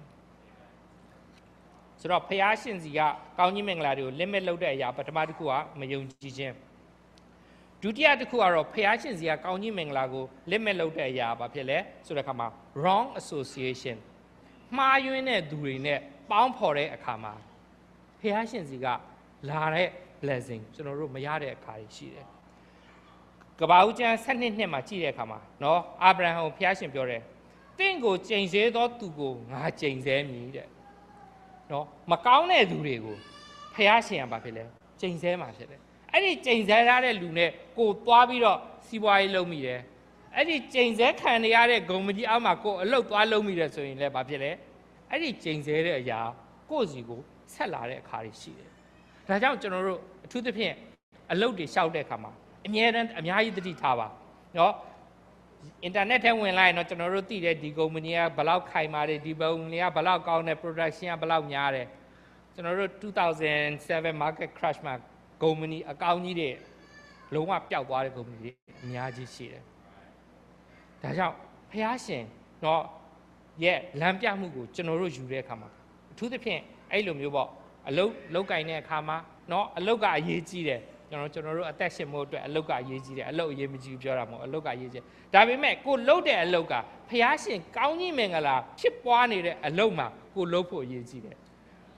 ဆိုတော့ဖះရှင်စီကကောင်းကြီးမင်္ဂလာတွေကို limit လုပ်တဲ့အရာပထမတစ်ခုကမယုံကြည်ခြင်းဒုတိယတစ်ခုကတော့ဖះရှင်စီကကောင်းကြီးမင်္ဂလာကို limit လုပ်တဲ့အရာဘာဖြစ်လဲဆိုတဲ့အခါမှာ wrong association မှားယွင်းတဲ့သူတွေနဲ့ပေါင်းဖော်တဲ့အခါမှာဖះရှင်စီကလာတဲ့ blessing ကျွန်တော်တို့မရတဲ့အခါတွေရှိတယ်ကပ္ပဦးကျမ်း၁၂နှစ်မှာကြည့်တဲ့အခါမှာနော်အာဗြဟံကိုဖះရှင်ပြောတယ်တင့်ကိုကျိန်ဆဲသောသူကိုငါကျိန်ဆဲမည်တဲ့နော်မကောင်းတဲ့သူတွေကိုဖះရှင်ကဘာဖြစ်လဲကျိန်ဆဲမှာဖြစ်တယ်အဲ့ဒီကျိန်ဆဲရတဲ့လူနဲ့ကိုသွားပြီးတော့စီးပွားရေးလုပ်မိတယ်အဲ့ဒီကျိန်ဆဲခံရတဲ့ဂုံမကြီးအောက်မှာကိုအလုတ်သွားလုပ်မိတယ်ဆိုရင်လည်းဘာဖြစ်လဲအဲ့ဒီကျိန်ဆဲတဲ့အရာကိုစီကိုဆက်လာတဲ့အခါတွေရှိတယ်ဒါကြောင့်ကျွန်တော်တို့အထူးသဖြင့်အလုတ်တွေရှောက်တဲ့အခါမှာအများတန်းအများကြီးသတိထားပါနော်အင်တာနက်ထဲဝင်လိုက်ရင်တော့ကျွန်တော်တို့သိတယ်ဒီကုမ္ပဏီကဘယ်လောက်ခိုင်မာတယ်ဒီကုမ္ပဏီကဘယ်လောက်ကောင်းတယ် production ကဘယ်လောက်များတယ်ကျွန်တော်တို့two thousand seven market crash မှာကုမ္ပဏီအကောင်းကြီးတွေလုံးဝပျောက်သွားတဲ့ကုမ္ပဏီတွေအများကြီးရှိတယ်ဒါကြောင့်ဖះရှင်တော့ရဲ့လမ်းပြမှုကိုကျွန်တော်တို့ယူတဲ့အခါမှာအထူးသဖြင့်အဲ့လိုမျိုးပေါ့အလုတ်လုတ်ကင်တဲ့အခါမှာเนาะအလုတ်ကအရေးကြီးတယ်ကျွန်တော်ကျွန်တော်တို့အသက်ရှင်မှုအတွက်အလုတ်ကအရေးကြီးတယ်အလုတ်အရေးမကြီးဘူးပြောတာမဟုတ်အလုတ်ကအရေးကြီးဒါပေမဲ့ကိုလုတ်တဲ့အလုတ်ကဖះရှင်ကောင်းကြီးမင်္ဂလာဖြစ်ပွားနေတဲ့အလုတ်မှာကိုလုတ်ဖို့အရေးကြီးတယ်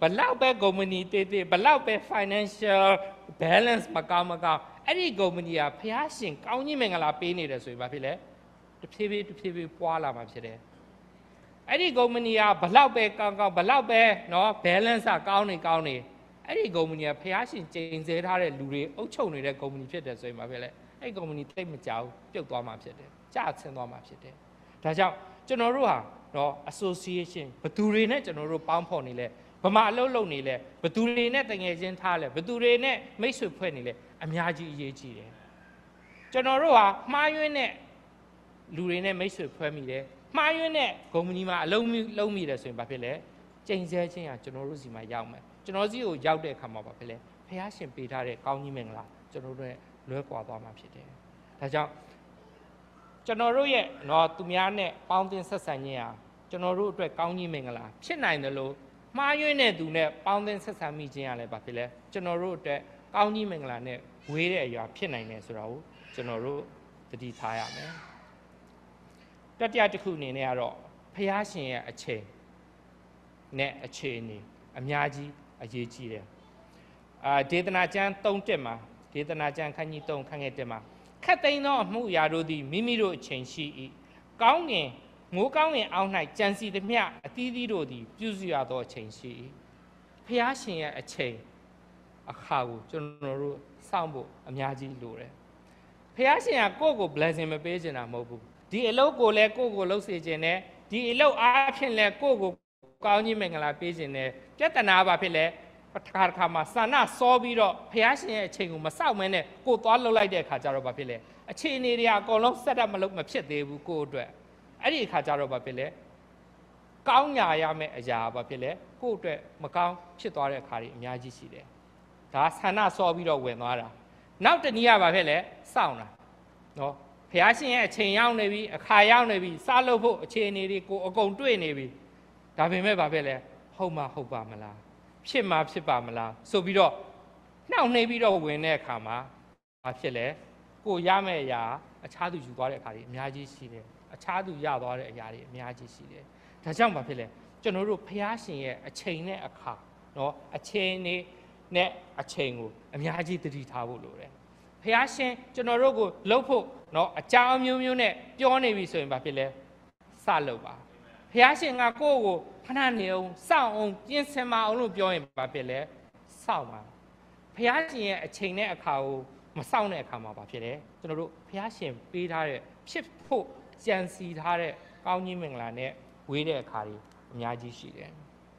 ဘလောက်ပဲ company တေးတေးဘလောက်ပဲ financial balance မကောင်းမကောင်းအဲ့ဒီ company ကဖျားရှင်ကောင်းကြီးမင်္ဂလာပေးနေတယ်ဆိုရင်ဘာဖြစ်လဲတဖြည်းဖြည်းတဖြည်းဖြည်းပွားလာမှာဖြစ်တယ်အဲ့ဒီ company ကဘလောက်ပဲကောင်းကောင်းဘလောက်ပဲเนาะ balance ကောင်းနေကောင်းနေအဲ့ဒီ company ကဖျားရှင်ကျိန်ဆဲထားတဲ့လူတွေအုပ်ချုပ်နေတဲ့ company ဖြစ်တယ်ဆိုရင်ဘာဖြစ်လဲအဲ့ဒီ company တိတ်မကြောက်ပြုတ်သွားမှာဖြစ်တယ်ကြာဆင်းသွားမှာဖြစ်တယ်ဒါကြောင့်ကျွန်တော်တို့ဟာเนาะ association ဘသူတွေနဲ့ကျွန်တော်တို့ပေါင်းဖော်နေလဲဗမာအလုပ်လုပ်နေလဲဘသူတွေနဲ့တငယ်ချင်းထားလဲဘသူတွေနဲ့မိတ်ဆွေဖွဲ့နေလဲအများကြီးအရေးကြီးတယ်ကျွန်တော်တို့ဟာမှားယွင်းတဲ့လူတွေနဲ့မိတ်ဆွေဖွဲ့မိတယ်မှားယွင်းတဲ့ဂုဏ်မကြီးမှာအလုံးလုံးမိတယ်ဆိုရင်ဘာဖြစ်လဲကျိန်ဆဲခြင်းဟာကျွန်တော်တို့စီမှာရောက်မယ်ကျွန်တော်စီကိုရောက်တဲ့အခါမှာဘာဖြစ်လဲဖះရှင်ပေးထားတဲ့ကောင်းကြီးမင်္ဂလာကျွန်တော်တို့ရဲ့လွဲကွာသွားမှာဖြစ်တယ်ဒါကြောင့်ကျွန်တော်တို့ရဲ့တော့သူများနဲ့ပေါင်းတင်ဆက်ဆံခြင်းဟာကျွန်တော်တို့အတွက်ကောင်းကြီးမင်္ဂလာဖြစ်နိုင်တယ်လို့မှားယွင်းတဲ့သူနဲ့ပေါင်းတင်ဆက်ဆံမိခြင်းရလဲဘာဖြစ်လဲကျွန်တော်တို့အတွက်ကောင်းကြီးမင်္ဂလာနဲ့ဝေးတဲ့အရာဖြစ်နိုင်တယ်ဆိုတာကိုကျွန်တော်တို့သတိထားရမယ်တတိယတစ်ခုအနေနဲ့ကတော့ဖះရှင်ရဲ့အချိန်နဲ့အခြေအနေအများကြီးအရေးကြီးတယ်အာဒေသနာကျမ်းသုံးတက်မှာဒေသနာကျမ်းခန်းကြီးသုံးခန်းငယ်တက်မှာခတ်သိမ်းသောအမှုအရာတို့သည်မိမိတို့အချိန်ရှိ၏ကောင်းငင်မိုးကောင်းငင်အောက်၌ကြံစီသမျှအသီးသီးတို့သည်ပြုစုရသောအချိန်ရှိ၏ဖះရှင်ရဲ့အချိန်အခါကိုကျွန်တော်တို့စောင့်ဖို့အများကြီးလိုတယ်ဖះရှင်ကကိုယ့်ကို blessing မပေးချင်တာမဟုတ်ဘူးဒီအလုပ်ကိုလည်းကိုယ့်ကိုလှုပ်စေခြင်းနဲ့ဒီအလုပ်အားဖြင့်လည်းကိုယ့်ကိုကောင်းကြီးမင်္ဂလာပေးခြင်းနဲ့ပြဿနာဘာဖြစ်လဲတစ်ခါတစ်ခါမှာစာနာစောပြီးတော့ဖះရှင်ရဲ့အချိန်ကိုမစောင့်မဲနဲ့ကိုသွားလှုပ်လိုက်တဲ့အခါကျတော့ဘာဖြစ်လဲအခြေအနေတွေကအကုန်လုံး set up မလုပ်မဖြစ်သေးဘူးကိုအတွက်အဲ့ဒီအခါကျတော့ဘာဖြစ်လဲကောင်းညာရမယ့်အရာဘာဖြစ်လဲကိုအတွက်မကောင်းဖြစ်သွားတဲ့အခါတွေအများကြီးရှိတယ်ဒါဆန္ဒစောပြီးတော့ဝင်သွားတာနောက်တနည်းကဘာဖြစ်လဲစောင့်တာနော်ဖះရှင်ရဲ့အချိန်ရောက်နေပြီအခါရောက်နေပြီစားလုပ်ဖို့အခြေအနေတွေကိုအကုန်တွေ့နေပြီဒါပေမဲ့ဘာဖြစ်လဲဟုတ်မှဟုတ်ပါမလားဖြစ်မှဖြစ်ပါမလားဆိုပြီးတော့နှောင့်နှေးပြီးတော့ဝင်တဲ့အခါမှာဘာဖြစ်လဲကိုရမယ့်အရာအခြားသူယူသွားတဲ့အခါတွေအများကြီးရှိတယ်အခြားသူရသွားတဲ့အရာတွေအများကြီးရှိတယ်ဒါကြောင့်ဘာဖြစ်လဲကျွန်တော်တို့ဖះရှင်ရဲ့အချိန်နဲ့အခါเนาะအချိန်နဲ့အချိန်ကိုအများကြီးသတိထားဖို့လိုတယ်ဖះရှင်ကျွန်တော်တို့ကိုလှုပ်ဖို့เนาะအကြောင်းမျိုးမျိုးနဲ့ပြောနေပြီဆိုရင်ဘာဖြစ်လဲစလုပ်ပါဖះရှင်ကကိုယ့်ကိုခဏနေအောင်စောင့်အောင်ပြင်ဆင်မအောင်လို့ပြောရင်ဘာဖြစ်လဲစောင့်ပါဖះရှင်ရဲ့အချိန်နဲ့အခါကိုမစောင့်တဲ့အခါမှာဘာဖြစ်လဲကျွန်တော်တို့ဖះရှင်ပေးထားတဲ့ဖြစ်ဖို့ကြံစီထားတဲ့ကောင်းကြီးမင်္ဂလာနဲ့ဝေးတဲ့အခါတွေအများကြီးရှိတယ်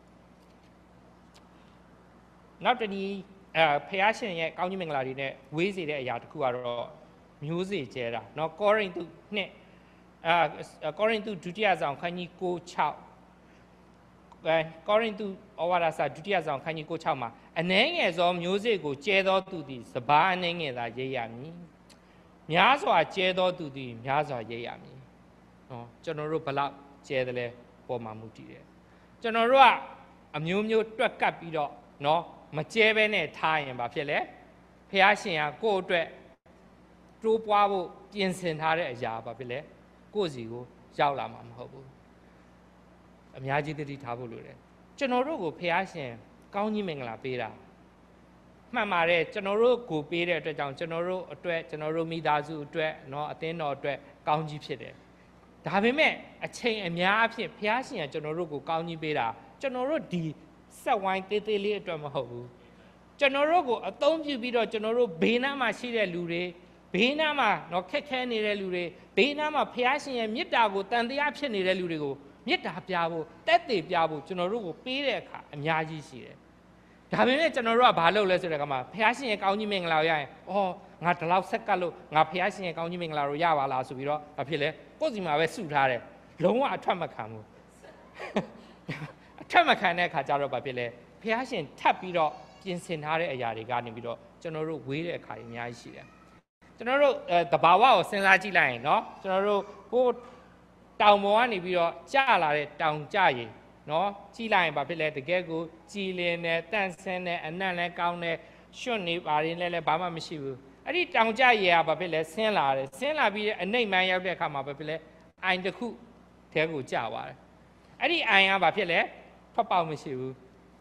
နောက်တနည်းအဲဖះရှင်ရဲ့ကောင်းကြီးမင်္ဂလာတွေနဲ့ဝေးစေတဲ့အရာတစ်ခုကတော့မျိုးစေ့ကျဲတာเนาะကောရိန္သုနှစ်အာကောရိန္သုဒုတိယဆောင်ခန်းကြီးကိုး ၆အဲကောရိန္သုဩဝါဒစာဒုတိယဆောင်ခန်းကြီးကိုး ၆မှာအနှဲငယ်သောမျိုးစေ့ကိုကျဲသောသူသည်စပါးအနှဲငယ်သာရိပ်ရမည်များစွာကျဲသောသူသည်များစွာရိပ်ရမည်เนาะကျွန်တော်တို့ဘလောက်ကျဲတယ်လဲပေါ်မှာမူတည်တယ်ကျွန်တော်တို့ကအမျိုးမျိုးတွက်ကပ်ပြီးတော့เนาะမကျဲဘဲနဲ့ထားရင်ဘာဖြစ်လဲဖះရှင်ကကိုယ့်အတွက်တိုးပွားဖို့ပြင်ဆင်ထားတဲ့အရာဘာဖြစ်လဲကိုယ့်စီကိုရောက်လာမှာမဟုတ်ဘူးအများကြီးသတိထားဖို့လိုတယ်ကျွန်တော်တို့ကိုဖះရှင်ကောင်းကြီးမင်္ဂလာပေးတာမှန်ပါတယ်ကျွန်တော်တို့ကိုပေးတဲ့အတွက်ကြောင့်ကျွန်တော်တို့အတွက်ကျွန်တော်တို့မိသားစုအတွက်เนาะအသင်းတော်အတွက်ကောင်းကြီးဖြစ်တယ်ဒါပေမဲ့အချိန်အများအဖြစ်ဖះရှင်ကကျွန်တော်တို့ကိုကောင်းကြီးပေးတာကျွန်တော်တို့ဒီဆက်ဝိုင်းတေးသေးလေးအတွက်မဟုတ်ဘူးကျွန်တော်တို့ကိုအသုံးပြုပြီးတော့ကျွန်တော်တို့ဘေးနားမှာရှိတဲ့လူတွေဘေးနားမှာတော့ခက်ခဲနေတဲ့လူတွေဘေးနားမှာဖះရှင်ရဲ့မေတ္တာကိုတန်တရားဖြစ်နေတဲ့လူတွေကိုမေတ္တာပြဖို့တက်တည်ပြဖို့ကျွန်တော်တို့ကိုပေးတဲ့အခါအများကြီးရှိတယ်ဒါပေမဲ့ကျွန်တော်တို့ကဘာလုပ်လဲဆိုတဲ့အခါမှာဖះရှင်ရဲ့ကောင်းကြီးမင်္ဂလာကိုရရင်အော်ငါဒီလောက်ဆက်ကပ်လို့ငါဖះရှင်ရဲ့ကောင်းကြီးမင်္ဂလာကိုရပါလားဆိုပြီးတော့ဘာဖြစ်လဲကိုယ့်စီမှာပဲစုထားတယ်လုံးဝအထွက်မခံဘူးအထွက်မခံတဲ့အခါကျတော့ဘာဖြစ်လဲဖះရှင်ထပ်ပြီးတော့ပြင်ဆင်ထားတဲ့အရာတွေကနေပြီးတော့ကျွန်တော်တို့ဝေးတဲ့အခါတွေအများကြီးရှိတယ်ကျွန်တော်တို့တဘာဝကိုစဉ်းစားကြည့်လိုက်ရင်เนาะကျွန်တော်တို့ကိုတောင်ပေါ်ကနေပြီးတော့ကျလာတဲ့တောင်ကျရင်เนาะကြည့်လိုက်ရင်ဘာဖြစ်လဲတကယ်ကိုကြည်လင်တယ်တန့်ဆင်းတယ်အနံ့လည်းကောင်းတယ်ရွှွတ်နေပါရင်လည်းဘာမှမရှိဘူးအဲ့ဒီတောင်ကျရေကဘာဖြစ်လဲဆင်းလာတယ်ဆင်းလာပြီးအနိမ့်မှန်းရောက်တဲ့အခါမှာဘာဖြစ်လဲအိုင်တစ်ခုထဲကိုကျသွားတယ်အဲ့ဒီအိုင်ကဘာဖြစ်လဲထွက်ပေါက်မရှိဘူး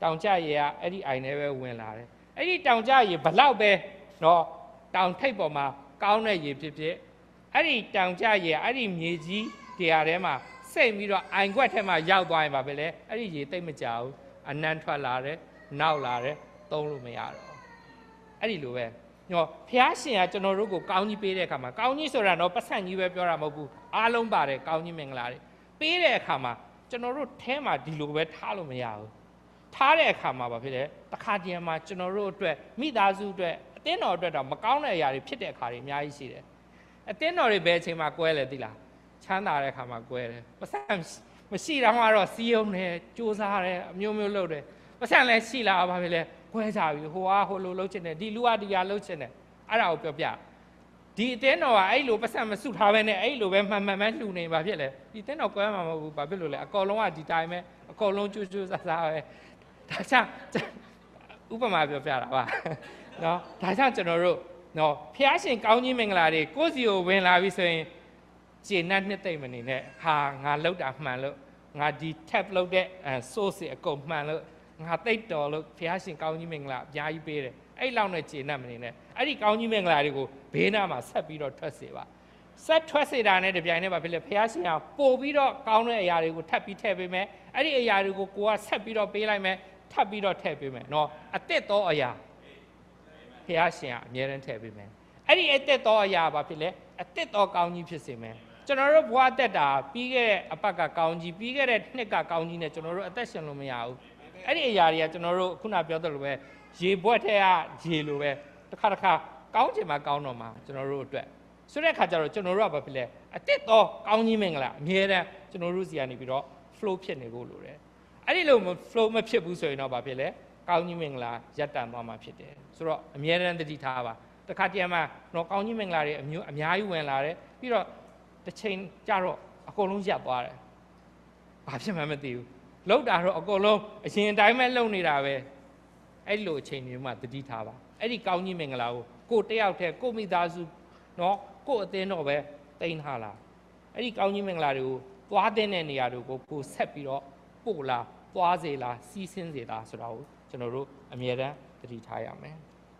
တောင်ကျရေကအဲ့ဒီအိုင်ထဲပဲဝင်လာတယ်အဲ့ဒီတောင်ကျရေဘလောက်ပဲနော်တောင်ထိပ်ပေါ်မှာကောင်းတဲ့ရေဖြစ်ဖြစ်အဲ့ဒီတောင်ကျရေအဲ့ဒီမြေကြီးတရားထဲမှာစိတ်ပြီးတော့အိုင်ခွက်ထဲမှာရောက်သွားရင်ပါပဲလေအဲ့ဒီရေသိမ့်မကြဘူးအနံ့ထွက်လာတယ်နောက်လာတယ်သုံးလို့မရတော့အဲ့ဒီလိုပဲညောဖျားရှင်ကကျွန်တော်တို့ကိုကောင်းကြီးပေးတဲ့အခါမှာကောင်းကြီးဆိုတာတော့ပတ်စံကြီးပဲပြောတာမဟုတ်ဘူးအားလုံးပါတယ်ကောင်းကြီးမင်္ဂလာတွေပေးတဲ့အခါမှာကျွန်တော်တို့ထဲမှာဒီလိုပဲထားလို့မရဘူးထားတဲ့အခါမှာဘာဖြစ်လဲတခါတည်းမှာကျွန်တော်တို့အတွက်မိသားစုအတွက်အသင်းတော်အတွက်တော့မကောင်းတဲ့အရာတွေဖြစ်တဲ့အခါတွေအများကြီးရှိတယ်အသင်းတော်တွေဘယ်အချိန်မှာကွဲလဲသိလားချမ်းသာတဲ့အခါမှာကွဲတယ်ပတ်စံမရှိတော့မှတော့စီးအောင်တယ်စူးစမ်းတယ်အမျိုးမျိုးလုပ်တယ်ပတ်စံလည်းရှိလာဘာဖြစ်လဲကွဲကြပြီဟိုကဟိုလိုလှုပ်ချင်တယ်ဒီလူကဒီကလှုပ်ချင်တယ်အဲ့ဒါကိုပြောပြဒီအတင်းတော်ကအဲ့လိုပတ်စံမစုထားပဲနဲ့အဲ့လိုပဲမှန်မှန်မှန်လှူနေပါဖြစ်လေဒီတင်းတော်ကွဲမှာမဟုတ်ဘူးဘာဖြစ်လို့လဲအကောလုံးကဒီတိုင်းပဲအကောလုံးကျူးကျူးဆဆပဲဒါကြောင့်ဥပမာပြောပြတာပါနော်ဒါကြောင့်ကျွန်တော်တို့နော်ဖျားရှင်ကောင်းကြီးမင်္ဂလာတွေကိုယ့်စီကိုဝင်လာပြီဆိုရင်ကျေနပ်နှစ်သိမ့်မနေနဲ့ဟာငါလောက်တာမှန်လို့ငါဒီ tap လောက်တဲ့ source အကုန်မှန်လို့ငါသိတော်လို့ဖျားရှင်ကောင်းကြီးမင်္ဂလာအများကြီးပေးတယ်အဲ့လောက်နဲ့ကျေနပ်မနေနဲ့အဲ့ဒီကောင်းကြီးမင်္ဂလာတွေကိုဘေးနားမှာဆက်ပြီးတော့ထွက်စေပါဆက်ထွက်စေတာနဲ့တပြိုင်တည်းပါဖြစ်လေဖျားရှင်ကပို့ပြီးတော့ကောင်းတဲ့အရာတွေကိုထပ်ပြီးထည့်ပေးမယ်အဲ့ဒီအရာတွေကိုကိုကဆက်ပြီးတော့ပေးလိုက်မယ်ထပ်ပြီးတော့ထည့်ပေးမယ်နော်အသက်သောအရာဖျားရှင်ကအမြဲတမ်းထည့်ပေးမယ်အဲ့ဒီအသက်သောအရာပါဖြစ်လေအသက်သောကောင်းကြီးဖြစ်စေမယ်ကျွန်တော်တို့ဘဝတက်တာပြီးခဲ့တဲ့အပတ်ကကောင်းကြီးပြီးခဲ့တဲ့နှစ်ကကောင်းကြီးနဲ့ကျွန်တော်တို့အသက်ရှင်လို့မရဘူးအဲ့ဒီအရာတွေကကျွန်တော်တို့ခုနပြောသလိုပဲရေဘွက်ထဲကရေလိုပဲတစ်ခါတစ်ခါကောင်းချင်မှကောင်းတော့မှာကျွန်တော်တို့အတွက်ဆိုတဲ့အခါကျတော့ကျွန်တော်တို့ကဘာဖြစ်လဲအတစ်တော့ကောင်းကြီးမင်္ဂလာအမြဲတမ်းကျွန်တော်တို့စီကနေပြီးတော့ flow ဖြစ်နေဖို့လိုတယ်အဲ့ဒီလို flow မဖြစ်ဘူးဆိုရင်တော့ဘာဖြစ်လဲကောင်းကြီးမင်္ဂလာရပ်တန့်သွားမှာဖြစ်တယ်ဆိုတော့အမြဲတမ်းသတိထားပါတစ်ခါတည်းမှာတော့ကောင်းကြီးမင်္ဂလာတွေအမျိုးအများကြီးဝင်လာတယ်ပြီးတော့တစ်ချိန်ကျတော့အကုန်လုံးရပ်သွားတယ်ဘာဖြစ်မှမသိဘူးလောက်တာတော့အကုန်လုံးအရင်အတိုင်းပဲလုံနေတာပဲအဲ့လိုအချိန်မျိုးမှသတိထားပါအဲ့ဒီကောင်းကြီးမင်္ဂလာကိုကိုတယောက်တည်းကိုမိသားစုနော်ကိုအသင်းတော့ပဲတိန်းထားလာအဲ့ဒီကောင်းကြီးမင်္ဂလာတွေကိုသွားတဲ့နေရာတွေကိုကိုဆက်ပြီးတော့ပို့လာသွားစေလားစီးဆင်းစေလားဆိုတာကိုကျွန်တော်တို့အမြဲတမ်းသတိထားရမယ်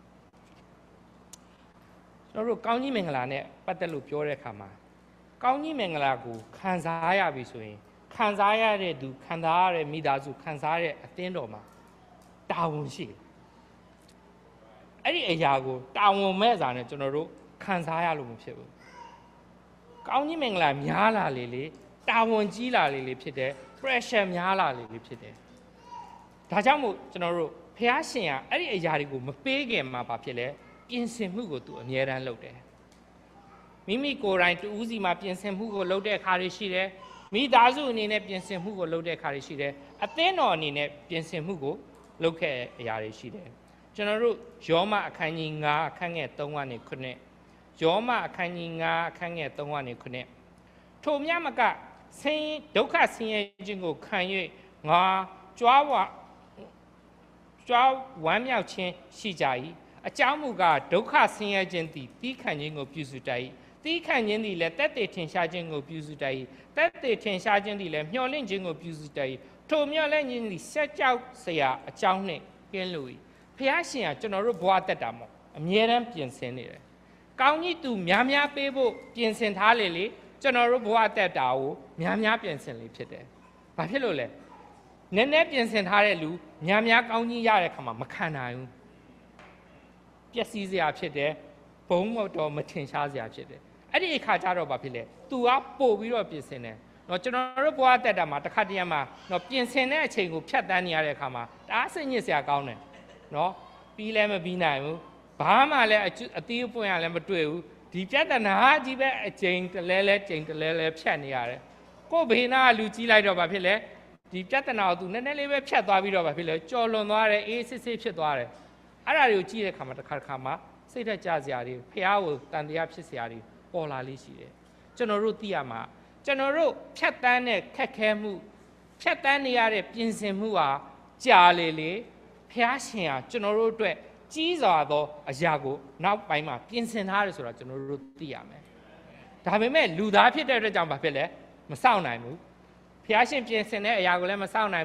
ကျွန်တော်တို့ကောင်းကြီးမင်္ဂလာနဲ့ပတ်သက်လို့ပြောတဲ့အခါမှာကောင်းကြီးမင်္ဂလာကိုခံစားရပြီဆိုရင်ခံစားရတဲ့သူခံစားရတဲ့မိသားစုခံစားရတဲ့အသင်းတော်မှာတာဝန်ရှိတယ်အဲ့ဒီအရာကိုတာဝန်မဲ့စာနဲ့ကျွန်တော်တို့ခံစားရလို့မဖြစ်ဘူးကောင်းကြီးမင်္ဂလာများလာလေလေတာဝန်ကြီးလာလေလေဖြစ်တယ် pressure များလာလေလေဖြစ်တယ်ဒါကြောင့်မို့ကျွန်တော်တို့ဖះရှင်ကအဲ့ဒီအရာတွေကိုမပေးခင်မှာဘာဖြစ်လဲပြင်ဆင်မှုကိုသူအမြဲတမ်းလုပ်တယ်မိမိကိုယ်တိုင်တူးစီမှာပြင်ဆင်မှုကိုလုပ်တဲ့အခါတွေရှိတယ်မိသားစုအနေနဲ့ပြင်ဆင်မှုကိုလုပ်တဲ့အခါတွေရှိတယ်အသင်းတော်အနေနဲ့ပြင်ဆင်မှုကိုလုပ်ခဲ့တဲ့အရာတွေရှိတယ်ကျွန်တော်တို့ယောမအခန်းကြီးငါးအခန်းငယ်သုံးကနေခုနှစ်ယောမအခန်းကြီးငါးအခန်းငယ်သုံးကနေခုနှစ်ထိုမြမကဆင်းဒုက္ခဆင်းရဲခြင်းကိုခံ၍ငါကြွားဝကြွားဝမ်းမြောက်ခြင်းရှိကြ၏အကြောင်းမူကားဒုက္ခဆင်းရဲခြင်းသည်တီးခံခြင်းကိုပြုစုတတ်၏တီးခံခြင်းသည်လည်းတက်တည်ထင်ရှားခြင်းကိုပြုစုတတ်၏တက်တည်ထင်ရှားခြင်းသည်လည်းမျှော်လင့်ခြင်းကိုပြုစုတတ်၏ထိုမျှော်လင့်ခြင်းသည်ဆက်ကြောက်စရာအကြောင်းနှင့်ကင်းလို့၏ဖះရှင်ကကျွန်တော်တို့ဘဝတက်တာမို့အမြဲတမ်းပြင်ဆင်နေတယ်ကောင်းကြီးသူများများပေးဖို့ပြင်ဆင်ထားလေလေကျွန်တော်တို့ဘဝတက်တာကိုများများပြင်ဆင်လေဖြစ်တယ်ဘာဖြစ်လို့လဲနည်းနည်းပြင်ဆင်ထားတဲ့လူများများကောင်းကြီးရတဲ့ခါမှာမခံနိုင်ဘူးပျက်စီးစရာဖြစ်တယ်ဘုံမတော်မထင်ရှားစရာဖြစ်တယ်အဲ့ဒီအခါကျတော့ဘာဖြစ်လဲသူကပို့ပြီးတော့ပြင်ဆင်တယ်နော်ကျွန်တော်တို့ဘဝတက်တာမှာတစ်ခါတည်းမှာနော်ပြင်ဆင်တဲ့အချိန်ကိုဖြတ်တန်းနေရတဲ့အခါမှာတအားစိတ်ညစ်စရာကောင်းတယ်နော်ပြီးလဲမပြီးနိုင်ဘူးဘာမှလည်းအသေးအပွင့်ရလည်းမတွေ့ဘူးဒီပြဿနာကြီးပဲအချိန်တလဲလဲချိန်တလဲလဲဖြတ်နေရတယ်ကို့ဘေးနာကလူကြီးလိုက်တော့ဘာဖြစ်လဲဒီပြဿနာကိုသူနည်းနည်းလေးပဲဖြတ်သွားပြီးတော့ဘာဖြစ်လဲကြော်လွန်သွားတယ်အေးစစ်စစ်ဖြစ်သွားတယ်အဲ့ဒါတွေကိုကြည့်တဲ့အခါမှာတစ်ခါတစ်ခါမှာစိတ်ထက်ကြစရာတွေဖះကိုတန်တရားဖြစ်စရာတွေပေါ်လာလေးရှိတယ်ကျွန်တော်တို့သိရမှာကျွန်တော်တို့ဖြတ်တန်းတဲ့ခက်ခဲမှုဖြတ်တန်းနေရတဲ့ပြင်ဆင်မှုဟာကြာလေလေဖះရှင်ဟာကျွန်တော်တို့အတွက်ကြီးစွာသောအရာကိုနောက်ပိုင်းမှာပြင်ဆင်ထားတယ်ဆိုတာကျွန်တော်တို့သိရမယ်ဒါပေမဲ့လူသားဖြစ်တဲ့အတွက်ကြောင့်ဘာဖြစ်လဲမစောင့်နိုင်ဘူးဖះရှင်ပြင်ဆင်တဲ့အရာကိုလည်းမစောင့်နိုင်ဘူး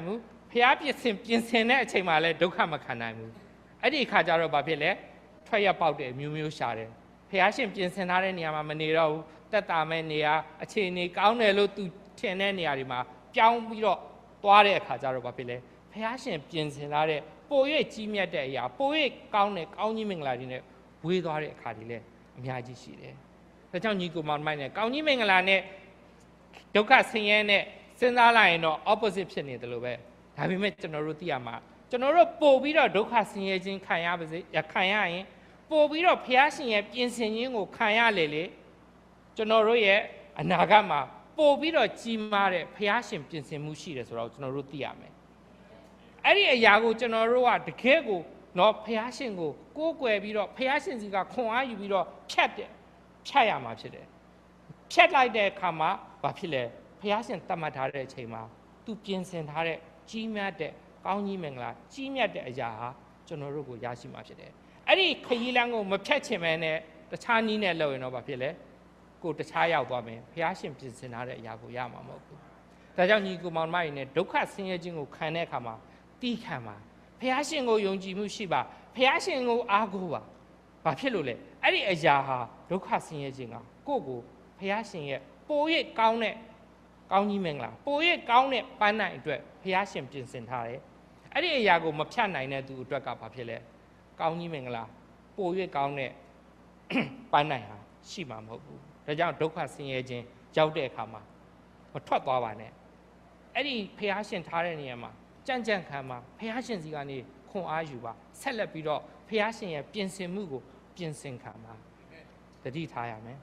ဖျားပြစ်စင်ပြင်ဆင်တဲ့အချိန်မှာလည်းဒုက္ခမခံနိုင်ဘူးအဲ့ဒီခါကျတော့ဘာဖြစ်လဲထွက်ရပေါက်တယ်မျိုးမျိုးရှာတယ်ဖျားရှင်ပြင်ဆင်ထားတဲ့နေရာမှာမနေတော့ဘူးတက်တာမဲ့နေရာအခြေအနေကောင်းတယ်လို့သူထင်တဲ့နေရာတွေမှာပြောင်းပြီးတော့သွားတဲ့အခါကျတော့ဘာဖြစ်လဲဖျားရှင်ပြင်ဆင်ထားတဲ့ပို၍ကြီးမြတ်တဲ့အရာပို၍ကောင်းတဲ့ကောင်းကြီးမင်္ဂလာတွေနဲ့ဝေးသွားတဲ့အခါတွေလည်းအများကြီးရှိတယ်ဒါကြောင့်ညီကိုမောင်မိုက်နဲ့ကောင်းကြီးမင်္ဂလာနဲ့ဒုက္ခဆင်းရဲနဲ့စဉ်းစားလိုက်ရင်တော့ opposite ဖြစ်နေတယ်လို့ပဲဒါပေမဲ့ကျွန်တော်တို့သိရမှာကျွန်တော်တို့ပို့ပြီးတော့ဒုက္ခဆင်းရဲခြင်းခံရပါစေခံရရင်ပို့ပြီးတော့ဘုရားရှင်ရဲ့ပြင်ဆင်ခြင်းကိုခံရလေလေကျွန်တော်တို့ရဲ့အနာဂတ်မှာပို့ပြီးတော့ကြီးမားတဲ့ဘုရားရှင်ပြင်ဆင်မှုရှိတယ်ဆိုတော့ကျွန်တော်တို့သိရမယ်အဲ့ဒီအရာကိုကျွန်တော်တို့ကတကယ်ကိုနော်ဘုရားရှင်ကိုကိုးကွယ်ပြီးတော့ဘုရားရှင်စီကခွန်အားယူပြီးတော့ဖြတ်တယ်ဖြတ်ရမှာဖြစ်တယ်ဖြတ်လိုက်တဲ့အခါမှာဘာဖြစ်လဲဘုရားရှင်တတ်မှတ်ထားတဲ့အချိန်မှာသူပြင်ဆင်ထားတဲ့ကြီးမြတ်တဲ့ကောင်းကြီးမင်္ဂလာကြီးမြတ်တဲ့အရာဟာကျွန်တော်တို့ကိုရရှိမှာဖြစ်တယ်အဲ့ဒီခရီးလမ်းကိုမဖြတ်ချင်မဲနဲ့တခြားနည်းနဲ့လုပ်ရင်တော့ဘာဖြစ်လဲကိုတခြားရောက်သွားမယ်ဘုရားရှင်ပြင်ဆင်ထားတဲ့အရာကိုရမှာမဟုတ်ဘူးဒါကြောင့်ညီကိုမောင်မကြီးနဲ့ဒုက္ခဆင်းရဲခြင်းကိုခံတဲ့အခါမှာတီးခံပါဘုရားရှင်ကိုယုံကြည်မှုရှိပါဘုရားရှင်ကိုအားကိုးပါဘာဖြစ်လို့လဲအဲ့ဒီအရာဟာဒုက္ခဆင်းရဲခြင်းကကိုယ့်ကိုဘုရားရှင်ရဲ့ပို၍ကောင်းတဲ့ကောင်းကြီးမင်္ဂလာပို၍ကောင်းတဲ့ပန်းနိုင်အတွက်ဘုရားရှင်ပြင်ဆင်ထားတယ်အဲ့ဒီအရာကိုမဖြတ်နိုင်တဲ့သူအတွက်ကဘာဖြစ်လဲကောင်းကြီးမင်္ဂလာပို၍ကောင်းတဲ့ပန်းနိုင်ဟာရှိမှာမဟုတ်ဘူးဒါကြောင့်ဒုက္ခဆင်းရဲခြင်းရောက်တဲ့အခါမှာမထွက်သွားပါနဲ့အဲ့ဒီဘုရားရှင်ထားတဲ့နေရာမှာကြံ့ကြံ့ခံမှာဘုရားရှင်စီကနေခွန်အားယူပါဆက်လက်ပြီးတော့ဘုရားရှင်ရဲ့ပြင်ဆင်မှုကိုပြင်ဆင်ခံပါတတိထားရမယ်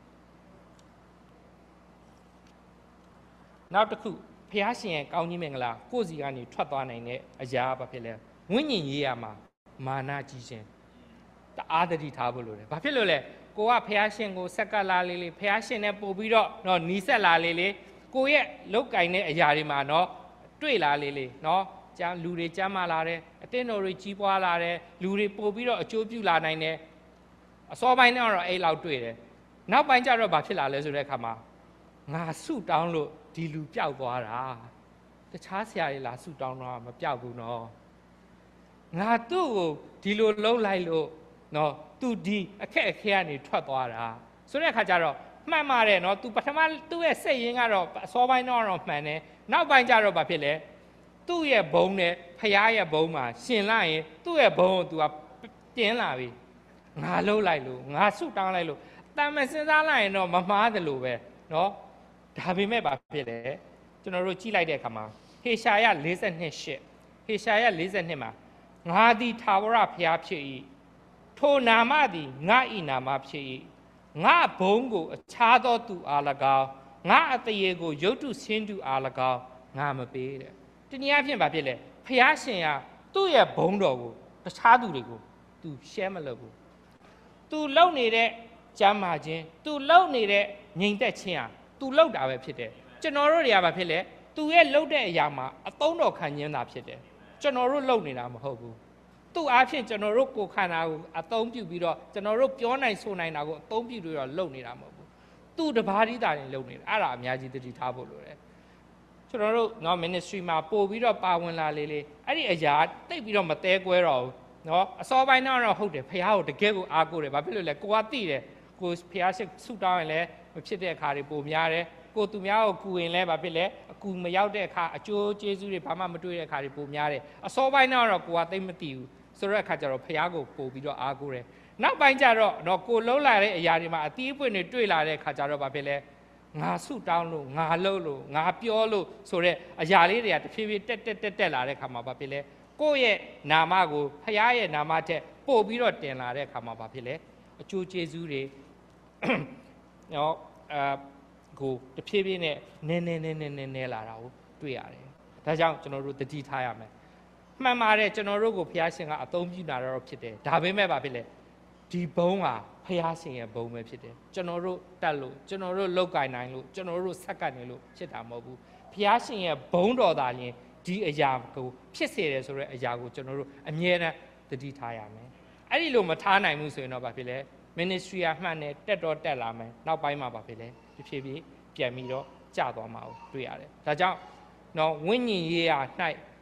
နောက်တစ်ခုဘုရားရှင်ရဲ့ကောင်းကြီးမင်္ဂလာကိုယ့်စီကနေထွက်သွားနိုင်တဲ့အရာဘာဖြစ်လဲဝိညာဉ်ရေးရမှာမာနကြီးခြင်းတအားတတိထားဖို့လိုတယ်ဘာဖြစ်လို့လဲကိုကဘုရားရှင်ကိုဆက်ကပ်လာလေးလေးဘုရားရှင်နဲ့ပို့ပြီးတော့နော်နီးစက်လာလေးလေးကိုရဲ့လုတ်ကင်တဲ့အရာတွေမှာနော်တွေ့လာလေးလေးနော်ကျမ်းလူတွေကျမ်းမာလာတယ်အတင်းတော်တွေကြီးပွားလာတယ်လူတွေပို့ပြီးတော့အကျိုးပြုလာနိုင်တယ်အစောပိုင်းတော့အဲ့လောက်တွေ့တယ်နောက်ပိုင်းကျတော့ဘာဖြစ်လာလဲဆိုတဲ့အခါမှာငါဆုတောင်းလို့ဒီလူပျောက်သွားတာတခြားဆရာတွေလာဆုတောင်းတော့မပျောက်ဘူးနော်ငါသူ့ကိုဒီလိုလှုပ်လိုက်လို့နော်သူဒီအခက်အခဲကနေထွက်သွားတာဆိုတဲ့အခါကျတော့မှန်ပါတယ်နော်သူပထမသူ့ရဲ့စိတ်ရင်းကတော့အစောပိုင်းတော့တော့မှန်တယ်နောက်ပိုင်းကျတော့ဘာဖြစ်လဲသူ့ရဲ့ဘုံနဲ့ဖျားရဲ့ဘုံမှာရှင်လိုက်ရင်သူ့ရဲ့ဘုံကိုသူကပြင်းလာပြီငါလှုပ်လိုက်လို့ငါဆုတောင်းလိုက်လို့တာမန်စဉ်းစားလိုက်ရင်တော့မမှားတယ်လို့ပဲနော်ဒါပေမဲ့ဘာဖြစ်လဲကျွန်တော်တို့ကြည့်လိုက်တဲ့အခါမှာဟေရှာယ၄၂ ရှစ်ဟေရှာယ၄၂မှာငါသည်ထာဝရဘုရားဖြစ်၏ထိုနာမသည်ငါ၏နာမဖြစ်၏ငါဘုံကိုအခြားသောသူအား၎င်းငါအတရေကိုရုတ်တုဆင်းသူအား၎င်းငါမပေးတဲ့တနည်းအားဖြင့်ဘာဖြစ်လဲဘုရားရှင်ကသူ့ရဲ့ဘုံတော်ကိုတခြားသူတွေကိုသူရှဲမလုပ်ဘူးသူလုံနေတဲ့ကျမ်းမာခြင်းသူလုံနေတဲ့ငြိမ်သက်ခြင်းဟာသူလှုပ်တာပဲဖြစ်တယ်ကျွန်တော်တို့တွေကဘာဖြစ်လဲသူရဲ့လှုပ်တဲ့အရာမှာအသုံးတော်ခံခြင်းသာဖြစ်တယ်ကျွန်တော်တို့လှုပ်နေတာမဟုတ်ဘူးသူ့အားဖြင့်ကျွန်တော်တို့ကိုယ်ခန္ဓာကိုအသုံးပြုပြီးတော့ကျွန်တော်တို့ပြောနိုင်ဆိုနိုင်တာကိုအသုံးပြုပြီးတော့လှုပ်နေတာမဟုတ်ဘူးသူ့တပါးဒီတာနေလှုပ်နေတာအဲ့ဒါအများကြီးတတိထားဖို့လိုတယ်ကျွန်တော်တို့နော် ministry မှာပို့ပြီးတော့ပါဝင်လာလေလေအဲ့ဒီအရာတိတ်ပြီးတော့မတဲကွဲတော့ဘူးနော်အစောပိုင်းတော့ဟုတ်တယ်ဖះကိုတကယ်ကိုအားကိုးတယ်ဘာဖြစ်လို့လဲကိုကသိတယ်ကိုဖះရှိဆူတောင်းရင်လည်းမဖြစ်တဲ့အခါတွေပိုများတယ်ကိုသူများကိုကူရင်လည်းဘာဖြစ်လဲအကူမရောက်တဲ့အခါအကျိုးကျေးဇူးတွေဘာမှမတွေ့တဲ့အခါတွေပိုများတယ်အစောပိုင်းတော့ကိုကသိမသိဘူးဆိုတော့အခါကျတော့ဖះကိုပို့ပြီးတော့အားကိုးတယ်နောက်ပိုင်းကျတော့နော်ကိုလုံးလာတဲ့အရာတွေမှာအသီးအပွင့်တွေတွေ့လာတဲ့အခါကျတော့ဘာဖြစ်လဲငါဆူတောင်းလို့ငါလှုပ်လို့ငါပြောလို့ဆိုတဲ့အရာလေးတွေကတဖြည်းဖြည်းတက်တက်တက်တက်လာတဲ့အခါမှာဘာဖြစ်လဲကိုယ့်ရဲ့နာမကိုဖះရဲ့နာမထက်ပို့ပြီးတော့တင်လာတဲ့အခါမှာဘာဖြစ်လဲအကျိုးကျေးဇူးတွေနော်အာကိုတဖြည်းဖြည်းနဲ့နည်းနည်းနည်းနည်းနည်းနည်းလာတာကိုတွေ့ရတယ်ဒါကြောင့်ကျွန်တော်တို့တတိထားရမယ်မှန်ပါတယ်ကျွန်တော်တို့ကိုဘုရားရှင်ကအသုံးပြုတာတော့ဖြစ်တယ်ဒါပေမဲ့ဘာဖြစ်လဲဒီဘုံကဘုရားရှင်ရဲ့ဘုံပဲဖြစ်တယ်ကျွန်တော်တို့တတ်လို့ကျွန်တော်တို့လောက်ကင်နိုင်လို့ကျွန်တော်တို့ဆက်ကနေလို့ဖြစ်တာမဟုတ်ဘူးဘုရားရှင်ရဲ့ဘုံတော်သာလျှင်ဒီအရာကိုဖြစ်စေတယ်ဆိုတဲ့အရာကိုကျွန်တော်တို့အမြဲတမ်းတတိထားရမယ်အဲ့ဒီလိုမထားနိုင်ဘူးဆိုရင်တော့ဘာဖြစ်လဲ ministry အမှန်နဲ့တက်တော့တက်လာမယ်နောက်ပိုင်းမှာဘာဖြစ်လဲတဖြည်းဖြည်းပြန်ပြီးတော့ကျသွားမှာကိုတွေ့ရတယ်ဒါကြောင့်နော်ဝိညာဉ်ရေးရာ၌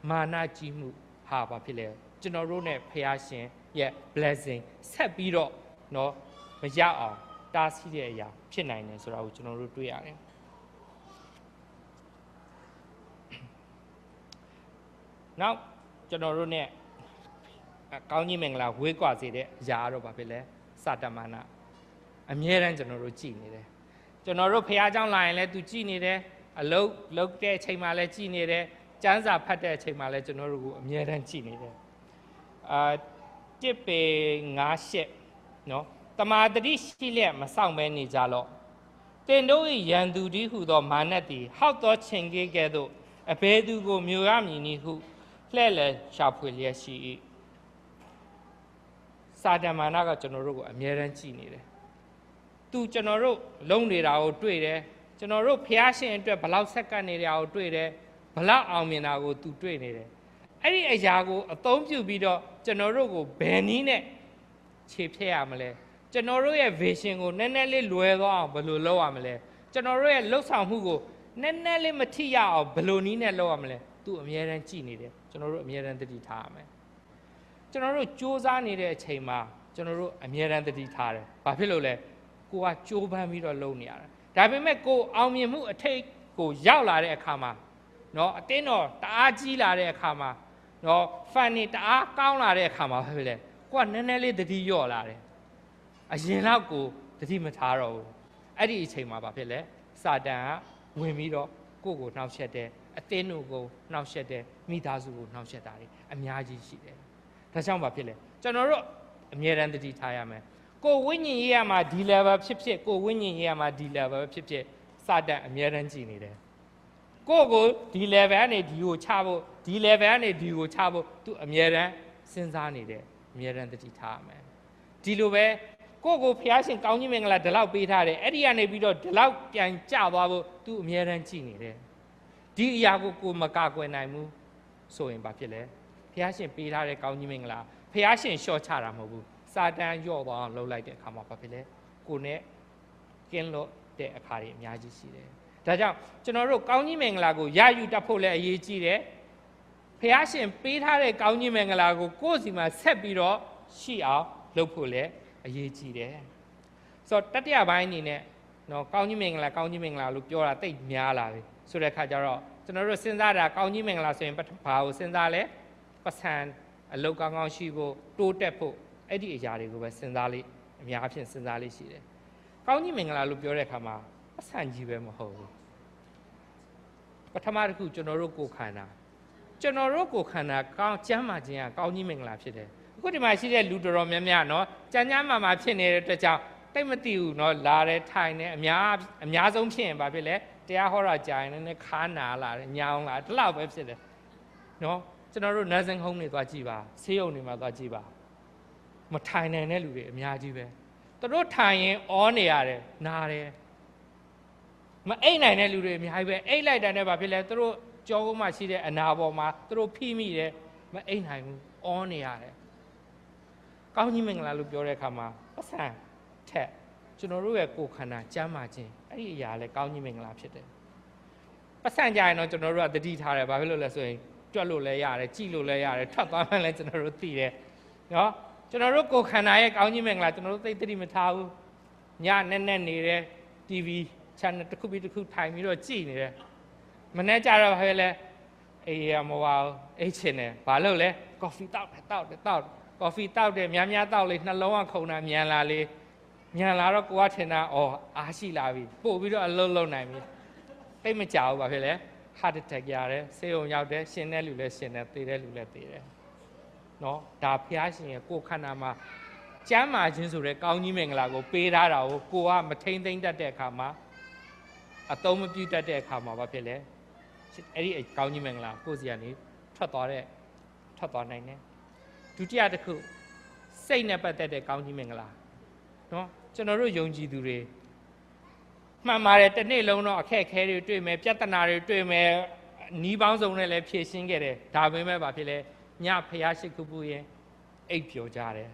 မာနကြီးမှုဟာဘာဖြစ်လဲကျွန်တော်တို့နဲ့ဖះရှင်ရဲ့ blessing ဆက်ပြီးတော့เนาะမရအောင်တားဆီးတဲ့အရာဖြစ်နိုင်တယ်ဆိုတာကိုကျွန်တော်တို့တွေ့ရတယ်နောက်ကျွန်တော်တို့ ਨੇ ကောင်းကြီးမင်္ဂလာဝေးကွာစေတဲ့အရာတော့ဘာဖြစ်လဲစာတမာနအမြဲတမ်းကျွန်တော်တို့ကြည်နေတယ်ကျွန်တော်တို့ဖះเจ้าလာရင်လည်းသူကြည်နေတယ်အလုတ်လုတ်တဲ့အချိန်မှလည်းကြည်နေတယ်ကျမ်းစာဖတ်တဲ့အချိန်မှလည်းကျွန်တော်တို့ကိုအမြဲတမ်းကြည်နေတယ်အာတစ်ပေငါးရှစ်နော်တမာတတိရှိလျက်မဆောင်ပဲနေကြလော့တင်တို့၏ရန်သူဒီဟုသောမာနသည်ဟောက်သောချင်းကေးကဲ့သို့အဘယ်သူကိုမျိုးရမည်နည်းဟုလှဲ့လေရှာဖွေလျက်ရှိ၏စာတမာနကကျွန်တော်တို့ကိုအမြဲတမ်းကြည်နေတယ်သူကျွန်တော်တို့လုံနေတာကိုတွေ့တယ်ကျွန်တော်တို့ဖះရှင်အတွက်ဘလောက်ဆက်ကပ်နေတာကိုတွေ့တယ်ဘလောက်အောင်မြင်တာကိုသူတွေ့နေတယ်အဲ့ဒီအရာကိုအသုံးပြုပြီးတော့ကျွန်တော်တို့ကိုဘယ်နည်းနဲ့ခြေဖြတ်ရမလဲကျွန်တော်တို့ရဲ့ vision ကိုနည်းနည်းလေးလွယ်သွားအောင်ဘယ်လိုလုပ်ရမလဲကျွန်တော်တို့ရဲ့လှုပ်ဆောင်မှုကိုနည်းနည်းလေးမထိရအောင်ဘယ်လိုနည်းနဲ့လုပ်ရမလဲသူအမြဲတမ်းကြည်နေတယ်ကျွန်တော်တို့အမြဲတမ်းသတိထားရမယ်ကျွန်တော်တို့စူးစမ်းနေတဲ့အချိန်မှာကျွန်တော်တို့အမြဲတမ်းသတိထားတယ်ဘာဖြစ်လို့လဲကိုကကြိုးပမ်းပြီးတော့လုပ်နေရတာဒါပေမဲ့ကိုအောင်မြင်မှုအထိတ်ကိုရောက်လာတဲ့အခါမှာเนาะအတင်းတော့တအားကြီးလာတဲ့အခါမှာเนาะ fan နေတအားကောင်းလာတဲ့အခါမှာဖြစ်လေကိုကနည်းနည်းလေးသတိလျော့လာတယ်အရင်တော့ကိုသတိမထားတော့ဘူးအဲ့ဒီအချိန်မှာဘာဖြစ်လဲစာတန်ကဝင်ပြီးတော့ကိုကိုနှောက်ယှက်တယ်အတင်းတို့ကိုနှောက်ယှက်တယ်မိသားစုကိုနှောက်ယှက်တာတွေအများကြီးရှိတယ်ဒါကြောင့်ဘာဖြစ်လဲကျွန်တော်တို့အမြဲတမ်းသတိထားရမယ်ကိုဝိညာဉ်ရေးရမှာဒီ level ဖြစ်ဖြစ်ကိုဝိညာဉ်ရေးရမှာဒီ level ဖြစ်ဖြစ်စာတန်အမြဲတမ်းကြည်နေတယ်ကိုကိုဒီ level ကနေဒီကိုချဖို့ဒီ level ကနေဒီကိုချဖို့သူအမြဲတမ်းစဉ်းစားနေတယ်အမြဲတမ်းသတိထားရမယ်ဒီလိုပဲကိုကိုဖះရှင်ကောင်းကြီးမင်္ဂလာဒီလောက်ပေးထားတယ်အဲ့ဒီကနေပြီးတော့ဒီလောက်ပြန်ကျသွားဖို့သူအမြဲတမ်းကြည်နေတယ်ဒီအရာကိုကိုမကကွယ်နိုင်ဘူးဆိုရင်ဘာဖြစ်လဲဖះရှင်ပေးထားတဲ့ကောင်းကြီးမင်္ဂလာဖះရှင်ရှော့ချတာမဟုတ်ဘူးစာတန်ယော့သွားအောင်လှုပ်လိုက်တဲ့အခါမှာဘာဖြစ်လဲကိုနဲ့ကင်းလို့တဲ့အခါတွေအများကြီးရှိတယ်ဒါကြောင့်ကျွန်တော်တို့ကောင်းကြီးမင်္ဂလာကိုရယူတတ်ဖို့လည်းအရေးကြီးတယ်ဖះရှင်ပေးထားတဲ့ကောင်းကြီးမင်္ဂလာကိုကိုယ့်စီမှာဆက်ပြီးတော့ရှိအောင်လုပ်ဖို့လည်းအရေးကြီးတယ်ဆိုတော့တတိယပိုင်းအနေနဲ့နော်ကောင်းကြီးမင်္ဂလာကောင်းကြီးမင်္ဂလာလို့ပြောတာတိတ်များလာပြီဆိုတဲ့အခါကျတော့ကျွန်တော်တို့စဉ်းစားတာကောင်းကြီးမင်္ဂလာဆိုရင်ဘာကိုစဉ်းစားလဲပတ်စံအလုပ်ကောင်းကောင်းရှိဖို့တိုးတက်ဖို့အဲ့ဒီအရာတွေကိုပဲစဉ်းစားလေးအများအပြားစဉ်းစားလေးရှိတယ်ကောင်းကြီးမင်္ဂလာလို့ပြောတဲ့အခါမှာပတ်စံကြီးပဲမဟုတ်ဘူးပထမတစ်ခုကျွန်တော်တို့ကိုယ်ခန္ဓာကျွန်တော်တို့ကိုယ်ခန္ဓာကောင်းကျမ်းမာခြင်းကကောင်းကြီးမင်္ဂလာဖြစ်တယ်အခုဒီမှာရှိတဲ့လူတော်တော်များများနော်ကျမ်းကျမ်းမာမာဖြစ်နေတဲ့အတွက်ကြောင့်တိတ်မသိဘူးနော်လာတယ်ထိုင်တယ်အများအများဆုံးဖြစ်ရင်ဘာဖြစ်လဲတရားဟောတာကြာရင်လည်းခါနာလာတယ်ညောင်းလာဒီလောက်ပဲဖြစ်တယ်နော်ကျွန်တော်တို့ nursing home တွေသွားကြည့်ပါဆေးရုံတွေမှာသွားကြည့်ပါမထိုင်နိုင်တဲ့လူတွေအများကြီးပဲသူတို့ထိုင်ရင်အောနေရတယ်နားတယ်မအိတ်နိုင်တဲ့လူတွေအများကြီးပဲအိတ်လိုက်တယ်နဲ့ဘာဖြစ်လဲသူတို့ကြောကုန်းမှာရှိတဲ့အနာပေါ်မှာသူတို့ဖိမိတယ်မအိတ်နိုင်ဘူးအောနေရတယ်ကောင်းကြီးမင်္ဂလာလို့ပြောတဲ့အခါမှာပတ်စံထက်ကျွန်တော်တို့ရဲ့ကိုယ်ခန္ဓာကျမ်းမာခြင်းအဲ့ဒီအရာလည်းကောင်းကြီးမင်္ဂလာဖြစ်တယ်ပတ်စံကြရင်တော့ကျွန်တော်တို့ကတတိထားတယ်ဘာဖြစ်လို့လဲဆိုရင်တွက်လို့လည်းရတယ်ကြည့်လို့လည်းရတယ်ထွက်သွားမှလည်းကျွန်တော်တို့သိတယ်နော်ကျွန်တော်တို့ကိုယ်ခန္ဓာရဲ့ကောင်းကြီးမင်္ဂလာကျွန်တော်တို့သိသိမထားဘူးညနဲ့နဲ့နေတယ် တီဗီ channel တစ်ခုပြီးတစ်ခုထိုင်ပြီးတော့ကြည့်နေတယ်မနေ့ကျတော့ဟဲ့လဲအေးရမဝါအိတ်ချင်တယ်ဘာလို့လဲ coffee တောက်တယ်တောက်တယ်တောက် coffee တောက်တယ်များများတောက်လေနှလုံးကခုန်တာမြန်လာလေမြန်လာတော့ကိုကထင်တာအော်အားရှိလာပြီပို့ပြီးတော့အလုံးလုံးနိုင်ပြီတိတ်မကြောက်ဘူးဘာဖြစ်လဲ heart attack ရတယ်ဆေးရုံရောက်တယ်ရှင်တဲ့လူလည်းရှင်တယ်သေတဲ့လူလည်းသေတယ်နော်ဒါဖျားရှင်ရဲ့ကိုယ်ခန္ဓာမှာကျမ်းမာခြင်းဆိုတဲ့ကောင်းကြီးမင်္ဂလာကိုပေးထားတာကိုကိုကမထိမ့်သိမ့်တတ်တဲ့အခါမှာအသုံးမပြုတတ်တဲ့အခါမှာဘာဖြစ်လဲအဲ့ဒီကောင်းကြီးမင်္ဂလာကိုယ်စီကနေထွက်သွားတဲ့ထွက်သွားနိုင်တယ်ဒုတိယတစ်ခုစိတ်နဲ့ပတ်သက်တဲ့ကောင်းကြီးမင်္ဂလာနော်ကျွန်တော်တို့ယုံကြည်သူတွေမှန်ပါတယ်တစ်နေ့လုံးတော့အခက်အခဲတွေတွေ့မယ်ပြဿနာတွေတွေ့မယ်နီးပေါင်းစုံနဲ့လည်းဖြေရှင်းခဲ့တယ်ဒါပေမဲ့ဘာဖြစ်လဲညဖျားရှိခုပူရင်အိပ်ပျော်ကြတယ်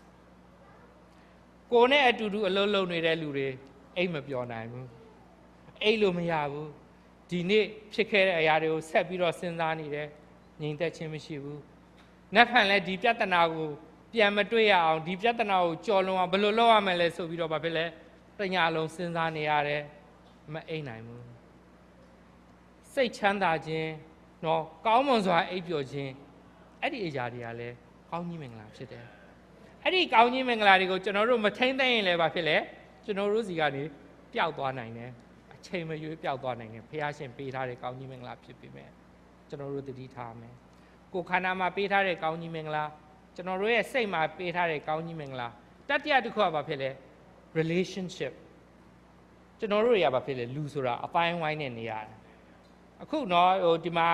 ကိုနဲ့အတူတူအလုံးလုံးနေတဲ့လူတွေအိပ်မပျော်နိုင်ဘူးအိပ်လို့မရဘူးဒီနေ့ဖြစ်ခဲ့တဲ့အရာတွေကိုဆက်ပြီးတော့စဉ်းစားနေတယ်ငြိမ်သက်ခြင်းမရှိဘူးနတ်ဖန်လည်းဒီပြဿနာကိုပြန်မတွေ့ရအောင်ဒီပြဿနာကိုကြော်လွန်အောင်ဘယ်လိုလုပ်ရမလဲဆိုပြီးတော့ဘာဖြစ်လဲတညလုံးစဉ်းစားနေရတယ်မအိပ်နိုင်ဘူးစိတ်ချမ်းသာခြင်းနော်ကောင်းမွန်စွာအိပ်ပျော်ခြင်းအဲ့ဒီအရာတွေကလည်းကောင်းကြီးမင်္ဂလာဖြစ်တယ်အဲ့ဒီကောင်းကြီးမင်္ဂလာတွေကိုကျွန်တော်တို့မထိမ့်သိမ့်ရင်လည်းဘာဖြစ်လဲကျွန်တော်တို့စီကနေပျောက်သွားနိုင်တယ်အချိန်မရွေးပျောက်သွားနိုင်တယ်ဘုရားရှင်ပေးထားတဲ့ကောင်းကြီးမင်္ဂလာဖြစ်ပေမဲ့ကျွန်တော်တို့တတိထားမယ်ကိုယ်ခန္ဓာမှာပေးထားတဲ့ကောင်းကြီးမင်္ဂလာကျွန်တော်တို့ရဲ့စိတ်မှာပေးထားတဲ့ကောင်းကြီးမင်္ဂလာတတိယတစ်ခုကဘာဖြစ်လဲ relationship ကျွန်တော်တို့တွေကဘာဖြစ်လဲလူဆိုတာအပိုင်းဝိုင်းနဲ့နေရတယ်အခုနော်ဟိုဒီမှာ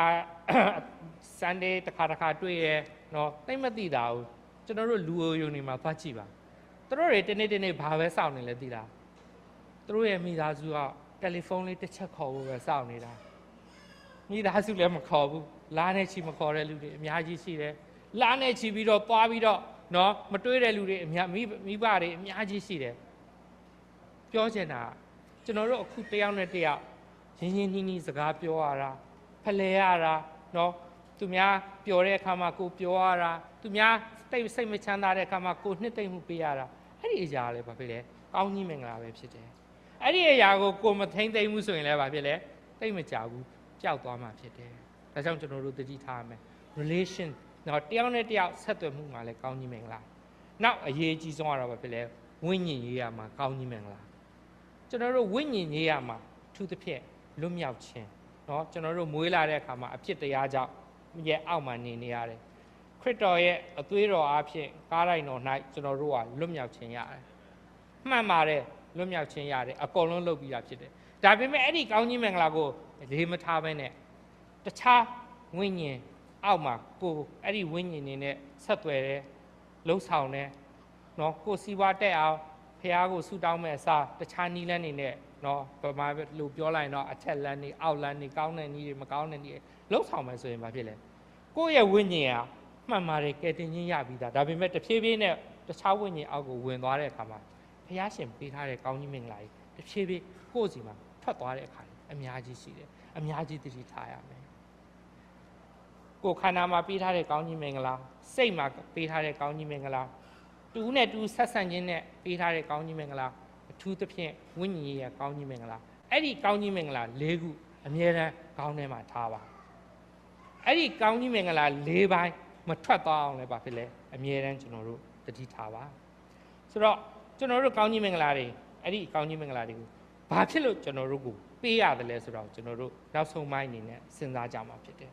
Sunday တစ်ခါတစ်ခါတွေ့ရနော်သိမသိတာဘူးကျွန်တော်တို့လူအိုယုံနေမှာသွားကြည့်ပါသူတို့တွေတနေ့တနေ့ဘာပဲစောင့်နေလဲသိလားသူတို့ရဲ့မိသားစုကတယ်လီဖုန်းလေးတစ်ချက်ခေါ်ဖို့ပဲစောင့်နေတာမိသားစုလည်းမခေါ်ဘူးလားနဲ့ချီမခေါ်တဲ့လူတွေအများကြီးရှိတယ်လားနဲ့ချီပြီးတော့သွားပြီးတော့နော်မတွေးတဲ့လူတွေအများမိမိဘတွေအများကြီးရှိတယ်ပြောချင်တာကျွန်တော်တို့အခုတယောက်နဲ့တယောက်ရင်းရင်းနှီးနှီးစကားပြောရတာဖလှယ်ရတာနော်သူများပျော်တဲ့အခါမှာကိုပြောရတာသူများတိတ်စိတ်မချမ်းသာတဲ့အခါမှာကိုနှစ်သိမ့်မှုပေးရတာအဲ့ဒီအရာလည်းဘာဖြစ်လဲကောင်းကြီးမင်္ဂလာပဲဖြစ်တယ်အဲ့ဒီအရာကိုကိုမထိမ့်သိမ့်မှုဆိုရင်လည်းဘာဖြစ်လဲတိတ်မကြဘူးပျောက်သွားမှာဖြစ်တယ်ဒါကြောင့်ကျွန်တော်တို့တတိထားမယ် relation နော်တယောက်နဲ့တယောက်ဆက်သွယ်မှုမှာလည်းကောင်းကြီးမင်္ဂလာနောက်အရေးကြီးဆုံးကတော့ဘာဖြစ်လဲဝိညာဉ်ရေးရမှာကောင်းကြီးမင်္ဂလာကျွန်တော်တို့ဝိညာဉ်ရေးရမှာထူးသဖြင့်လွတ်မြောက်ခြင်းနော်ကျွန်တော်တို့မွေးလာတဲ့အခါမှာအဖြစ်တရားကြောင့်ရဲ့အောက်မှာနေနေရတယ်ခရစ်တော်ရဲ့အသွေးတော်အားဖြင့်ကားတိုင်းတော်၌ကျွန်တော်တို့ကလွတ်မြောက်ခြင်းရတယ်မှန်ပါတယ်လွတ်မြောက်ခြင်းရတယ်အကုန်လုံးလုပ်ပြီးတာဖြစ်တယ်ဒါပေမဲ့အဲ့ဒီကောင်းကြီးမင်္ဂလာကိုလေးမထားဘဲနဲ့တခြားဝိညာဉ်အောက်မှာကိုအဲ့ဒီဝိညာဉ်နေနဲ့ဆက်သွယ်တယ်လှုပ်ဆောင်တယ်နော်ကိုစီဝါတက်အောင်ဖះကိုဆူတောင်းမဲ့အစားတခြားနီးလန်းနေနဲ့နော်ဗမာလူပြောလိုက်တော့အထက်လန်းနေအောက်လန်းနေကောင်းတဲ့နီးတွေမကောင်းတဲ့နီးတွေလှုပ်ဆောင်မယ်ဆိုရင်ဘာဖြစ်လဲကိုယ့်ရဲ့ဝိညာဉ်ကမှန်ပါတယ်ကဲတင်ချင်းရပြီးသားဒါပေမဲ့တဖြည်းဖြည်းနဲ့တခြားဝိညာဉ်အောက်ကိုဝင်သွားတဲ့အခါမှာဖះရှင်ပေးထားတဲ့ကောင်းကြီးမင်္ဂလာကြီးတဖြည်းဖြည်းကိုယ့်စီမှာထွက်သွားတဲ့အခါအများကြီးရှိတယ်အများကြီးသိထားရမယ်ကိုယ်ခန္ဓာမှာပေးထားတဲ့ကောင်းကြီးမင်္ဂလာစိတ်မှာပေးထားတဲ့ကောင်းကြီးမင်္ဂလာတူနဲ့တူဆက်ဆံခြင်းနဲ့ပေးထားတဲ့ကောင်းကြီးမင်္ဂလာအထူးသဖြင့်ဝိညာဉ်ရေးရဲ့ကောင်းကြီးမင်္ဂလာအဲ့ဒီကောင်းကြီးမင်္ဂလာ၄ခုအမြဲတမ်းကောင်းထဲမှာထားပါအဲ့ဒီကောင်းကြီးမင်္ဂလာ၄ပိုင်းမထွက်သွားအောင်လည်းပါဖြစ်လဲအမြဲတမ်းကျွန်တော်တို့တတိထားပါဆိုတော့ကျွန်တော်တို့ကောင်းကြီးမင်္ဂလာတွေအဲ့ဒီကောင်းကြီးမင်္ဂလာတွေကိုဘာဖြစ်လို့ကျွန်တော်တို့ကိုပေးရတယ်လဲဆိုတော့ကျွန်တော်တို့နောက်ဆုံးပိုင်းအနေနဲ့စဉ်းစားကြမှာဖြစ်တယ်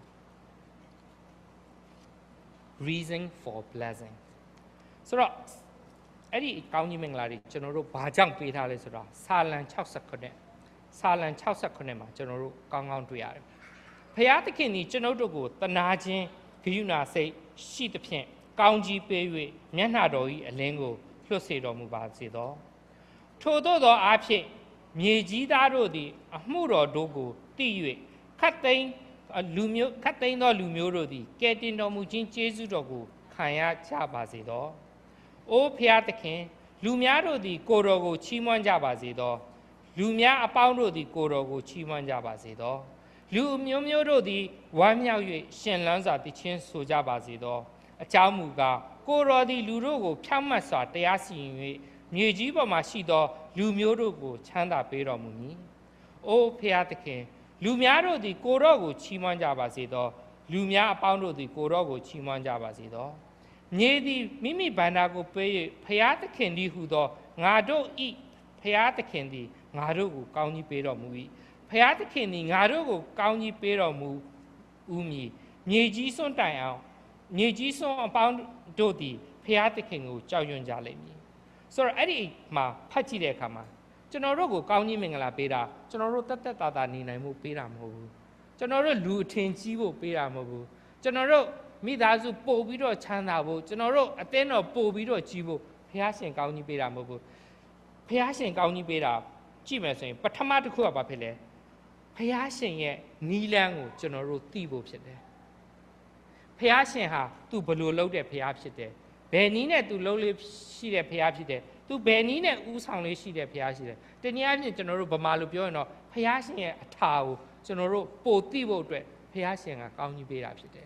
reason for blessing ဆိုတော့အဲ့ဒီကောင်းကြီးမင်္ဂလာတွေကျွန်တော်တို့ဘာကြောင့်ပေးထားလဲဆိုတော့စာလံ၆၉စာလံ၆၉မှာကျွန်တော်တို့ကောင်းကောင်းတွေ့ရတယ်ဖျားသခင်ကြီးကျွန်တော်တို့ကိုတနာခြင်းဂရုဏာစိတ်ရှိသဖြင့်ကောင်းကြီးပေး၍မျက်နှာတော်၏အလင်းကိုလွှတ်စေတော်မူပါစေသောထို့သောသောအားဖြင့်မြေကြီးသားတို့သည်အမှုတော်တို့ကိုသိ၍ခတ်သိမ်းလူမျိုးခတ်သိမ်းသောလူမျိုးတို့သည်ကဲတင်တော်မူခြင်းကျေးဇူးတော်ကိုခံရကြပါစေသောအိုးဖျားသခင်လူများတို့သည်ကိုယ်တော်ကိုချီးမွမ်းကြပါစေသောလူများအပေါင်းတို့သည်ကိုယ်တော်ကိုချီးမွမ်းကြပါစေသောလူမျိုးမျိုးတို့သည်ဝမ်းမြောက်၍ရှင်လန်းစွာတည်ခြင်းဆိုကြပါစေသောအကြောင်းမူကားကိုယ်တော်သည်လူတို့ကိုဖြောင့်မတ်စွာတရားစီရင်၍မြေကြီးပေါ်မှာရှိသောလူမျိုးတို့ကိုချမ်းသာပေးတော်မူမည်။အိုးဖျားသခင်လူများတို့သည်ကိုယ်တော်ကိုချီးမွမ်းကြပါစေသောလူများအပေါင်းတို့သည်ကိုယ်တော်ကိုချီးမွမ်းကြပါစေသောမြေသည်မိမိဗန္ဒာကိုပေး၍ဖျားသခင်သည်ဟူသောငါတို့ဤဖျားသခင်သည်ငါတို့ကိုကောင်းကြီးပေးတော်မူ၏ဖျားသခင်သည်ငါတို့ကိုကောင်းကြီးပေးတော်မူဦးမည်မြေကြီးစွန့်တိုင်အောင်မြေကြီးစွန့်အပေါင်းတို့သည်ဖျားသခင်ကိုကြောက်ရွံ့ကြလိမ့်မည်ဆိုတော့အဲ့ဒီမှာဖတ်ကြည့်တဲ့အခါမှာကျွန်တော်တို့ကိုကောင်းကြီးမင်္ဂလာပေးတာကျွန်တော်တို့တက်တက်တာတာနေနိုင်မှုပေးတာမဟုတ်ဘူးကျွန်တော်တို့လူအထင်ကြီးဖို့ပေးတာမဟုတ်ဘူးကျွန်တော်တို့မိသားစုပို့ပြီးတော့ချမ်းသာဖို့ကျွန်တော်တို့အသင်းတော်ပို့ပြီးတော့ကြီးဖို့ဖျားရှင်ကောင်းကြီးပေးတာမဟုတ်ဘူးဖျားရှင်ကောင်းကြီးပေးတာကြည့်မယ်ဆိုရင်ပထမတစ်ခုကဘာဖြစ်လဲဖျားရှင်ရဲ့နီးလန်းကိုကျွန်တော်တို့သိဖို့ဖြစ်တယ်ဖျားရှင်ဟာသူဘလို့လုပ်တဲ့ဖျားဖြစ်တယ်ဘယ်နည်းနဲ့သူလုပ်လေးရှိတဲ့ဖျားဖြစ်တယ်သူဘယ်နည်းနဲ့ဥဆောင်လေးရှိတဲ့ဖျားရှိတယ်တနည်းအားဖြင့်ကျွန်တော်တို့ဗမာလိုပြောရင်တော့ဖျားရှင်ရဲ့အထာကိုကျွန်တော်တို့ပို့သိဖို့အတွက်ဖျားရှင်ကကောင်းကြီးပေးတာဖြစ်တယ်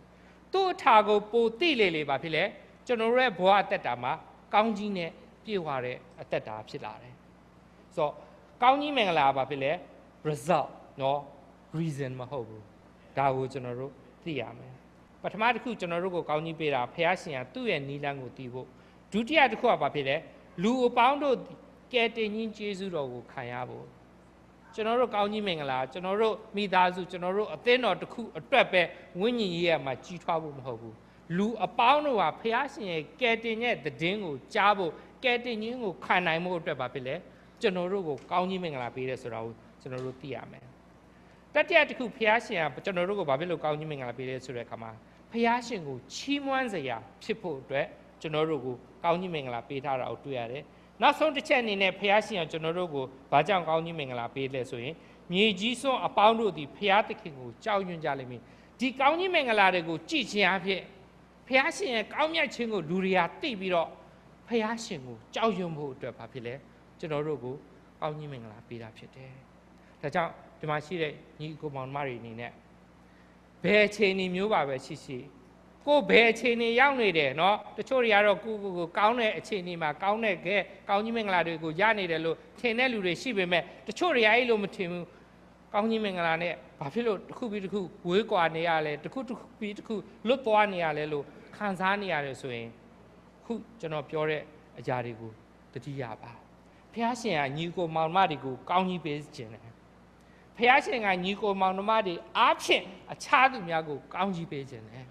သူ့ထာကိုပိုတိလေလေပါဖြစ်လေကျွန်တော်တို့ရဲ့ဘဝအသက်တာမှာကောင်းကြီးနဲ့ပြည့်ဝတဲ့အသက်တာဖြစ်လာတယ်ဆိုတော့ကောင်းကြီးမင်္ဂလာပါဖြစ်လေ result နော် reason မဟုတ်ဘူးဒါကိုကျွန်တော်တို့သိရမယ်ပထမတစ်ခုကျွန်တော်တို့ကိုကောင်းကြီးပေးတာဖះရှင်ကသူ့ရဲ့နီလန်းကိုသိဖို့ဒုတိယတစ်ခုကဘာဖြစ်လဲလူအပေါင်းတို့ကဲတင်ကြီးကျေးဇူးတော်ကိုခံရဖို့ကျွန်တော်တို့ကောင်းကြီးမင်္ဂလာကျွန်တော်တို့မိသားစုကျွန်တော်တို့အသင်းတော်တစ်ခုအတွက်ပဲဝိညာဉ်ရေးရမှာကြီးထွားဖို့မဟုတ်ဘူးလူအပေါင်းတို့ဟာဖះရှင်ရဲ့ကဲတင်ရဲ့သတင်းကိုကြားဖို့ကဲတင်ခြင်းကိုခံနိုင်မှုအတွက်ဘာဖြစ်လဲကျွန်တော်တို့ကိုကောင်းကြီးမင်္ဂလာပေးတယ်ဆိုတာကိုကျွန်တော်တို့သိရမယ်တတိယတစ်ခုဖះရှင်ကကျွန်တော်တို့ကိုဘာဖြစ်လို့ကောင်းကြီးမင်္ဂလာပေးလဲဆိုတဲ့အခါမှာဖះရှင်ကိုချီးမွမ်းစရာဖြစ်ဖို့အတွက်ကျွန်တော်တို့ကိုကောင်းကြီးမင်္ဂလာပေးထားတာကိုတွေ့ရတယ်နောက်ဆုံးတစ်ချက်အနေနဲ့ဖះရှင်ကကျွန်တော်တို့ကိုဘာကြောင့်ကောင်းကြီးမင်္ဂလာပေးလဲဆိုရင်မြေကြီးစွန်းအပေါင်းတို့သည်ဖះသခင်ကိုကြောက်ရွံ့ကြလိမ့်မယ်ဒီကောင်းကြီးမင်္ဂလာတွေကိုကြည်ခြင်းအဖြစ်ဖះရှင်ရဲ့ကောင်းမြတ်ခြင်းကိုလူတွေကသိပြီးတော့ဖះရှင်ကိုကြောက်ရွံ့ဖို့အတွက်ဘာဖြစ်လဲကျွန်တော်တို့ကိုကောင်းကြီးမင်္ဂလာပေးတာဖြစ်တယ်ဒါကြောင့်ဒီမှာရှိတဲ့ညီအကိုမောင်နှမတွေအနေနဲ့ဘယ်အခြေအနေမျိုးပါပဲရှိရှိကိုဘယ်အခြေအနေရောက်နေတယ်เนาะတချို့တွေကတော့ကိုကိုကိုကောင်းတဲ့အခြေအနေမှာကောင်းတဲ့ကဲကောင်းကြီးမင်္ဂလာတွေကိုရနေတယ်လို့ထင်တဲ့လူတွေရှိပေမဲ့တချို့တွေကအဲ့လိုမထင်ဘူးကောင်းကြီးမင်္ဂလာနဲ့ဘာဖြစ်လို့တစ်ခုပြီးတစ်ခုဝေးကွာနေရလဲတစ်ခုတစ်ခုပြီးတစ်ခုလွတ်သွားနေရလဲလို့ခံစားနေရတယ်ဆိုရင်ခုကျွန်တော်ပြောတဲ့အရာတွေကိုတတိယပါဖះရှင်ကညီကိုမောင်နှမတွေကိုကောင်းကြီးပေးခြင်းတယ်ဖះရှင်ကညီကိုမောင်နှမတွေအားဖြင့်အခြားသူများကိုကောင်းကြီးပေးခြင်းတယ်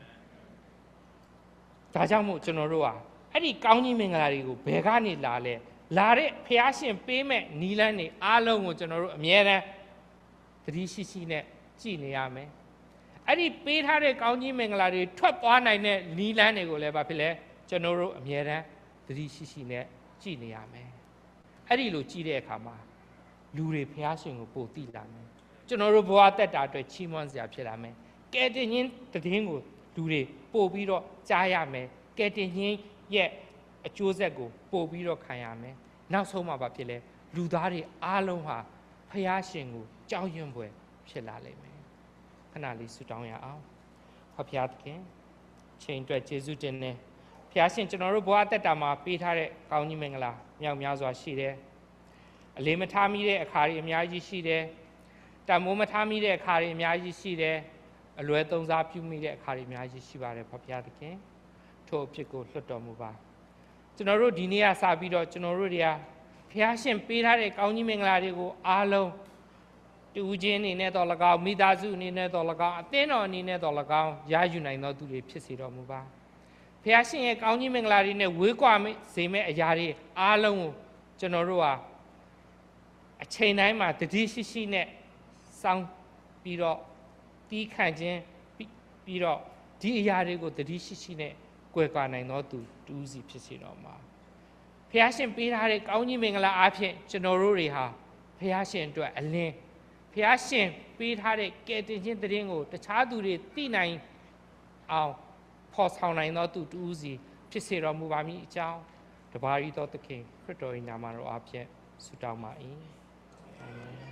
ဒါကြောင့်မို့ကျွန်တော်တို့ဟာအဲ့ဒီကောင်းကြီးမင်္ဂလာတွေကိုဘယ်ကနေလာလဲလာတဲ့ဖះရှင်ပေးမဲ့နီလန်းတွေအားလုံးကိုကျွန်တော်တို့အမြဲတမ်းသတိရှိရှိနဲ့ကြည်နေရမယ်အဲ့ဒီပေးထားတဲ့ကောင်းကြီးမင်္ဂလာတွေထွက်သွားနိုင်တဲ့နီလန်းတွေကိုလည်းဘာဖြစ်လဲကျွန်တော်တို့အမြဲတမ်းသတိရှိရှိနဲ့ကြည်နေရမယ်အဲ့ဒီလိုကြည်တဲ့အခါမှာလူတွေဖះရှင်ကိုပို့သိလာမယ်ကျွန်တော်တို့ဘဝတက်တာအတွက်ချီးမွမ်းစရာဖြစ်လာမယ်ကဲတင်ချင်းတည်င်းကိုလူတွေပို့ပြီးတော့ကြားရမယ်ကဲတင်ချင်းရဲ့အကျိုးဆက်ကိုပို့ပြီးတော့ခံရမယ်နောက်ဆုံးမှာဘာဖြစ်လဲလူသားတွေအားလုံးဟာဖះရှင်ကိုကြောက်ရွံ့ဖွယ်ဖြစ်လာလိမ့်မယ်ခဏလေးဆုတောင်းရအောင်ဖဖះသခင်ချိန်အတွက်ကျေးဇူးတင်တယ်ဖះရှင်ကျွန်တော်တို့ဘဝတက်တာမှာပေးထားတဲ့ကောင်းကြီးမင်္ဂလာမြောက်များစွာရှိတယ်အလေးမထားမိတဲ့အခါတွေအများကြီးရှိတယ်တမိုးမထားမိတဲ့အခါတွေအများကြီးရှိတယ်အလွယ်သုံးစားပြုမိတဲ့အခါတွေအများကြီးရှိပါတယ်ဖဖះသခင်ထို့အဖြစ်ကိုလွတ်တော်မူပါကျွန်တော်တို့ဒီနေ့ကစပြီးတော့ကျွန်တော်တို့တွေကဖះရှင်ပေးထားတဲ့ကောင်းကြီးမင်္ဂလာတွေကိုအားလုံးတူချင်းအနေနဲ့တော့၎င်းမိသားစုအနေနဲ့တော့၎င်းအသင်းတော်အနေနဲ့တော့၎င်းရယူနိုင်သောသူတွေဖြစ်စေတော်မူပါဖះရှင်ရဲ့ကောင်းကြီးမင်္ဂလာတွေနဲ့ဝေးကွာစေမဲ့အရာတွေအားလုံးကိုကျွန်တော်တို့ဟာအချိန်တိုင်းမှာတတိရှိရှိနဲ့စောင့်ပြီးတော့တီးခန့်ခြင်းပြီးတော့ဒီအရာတွေကိုတတိရှိရှိနဲ့ကွယ်ကာနိုင်သောသူတူးစီဖြစ်စေတော်မှာဖះရှင်ပေးထားတဲ့ကောင်းကြီးမင်္ဂလာအားဖြင့်ကျွန်တော်တို့တွေဟာဖះရှင်အတွက်အလင်းဖះရှင်ပေးထားတဲ့ကယ်တင်ခြင်းသတင်းကိုတခြားသူတွေသိနိုင်အောင်ဖော်ဆောင်နိုင်သောသူတူးစီဖြစ်စေတော်မူပါမည်အကြောင်းတပါးရီတော်သခင်ခရစ်တော်၏နာမတော်အားဖြင့်ဆုတောင်းပါ၏အာမင်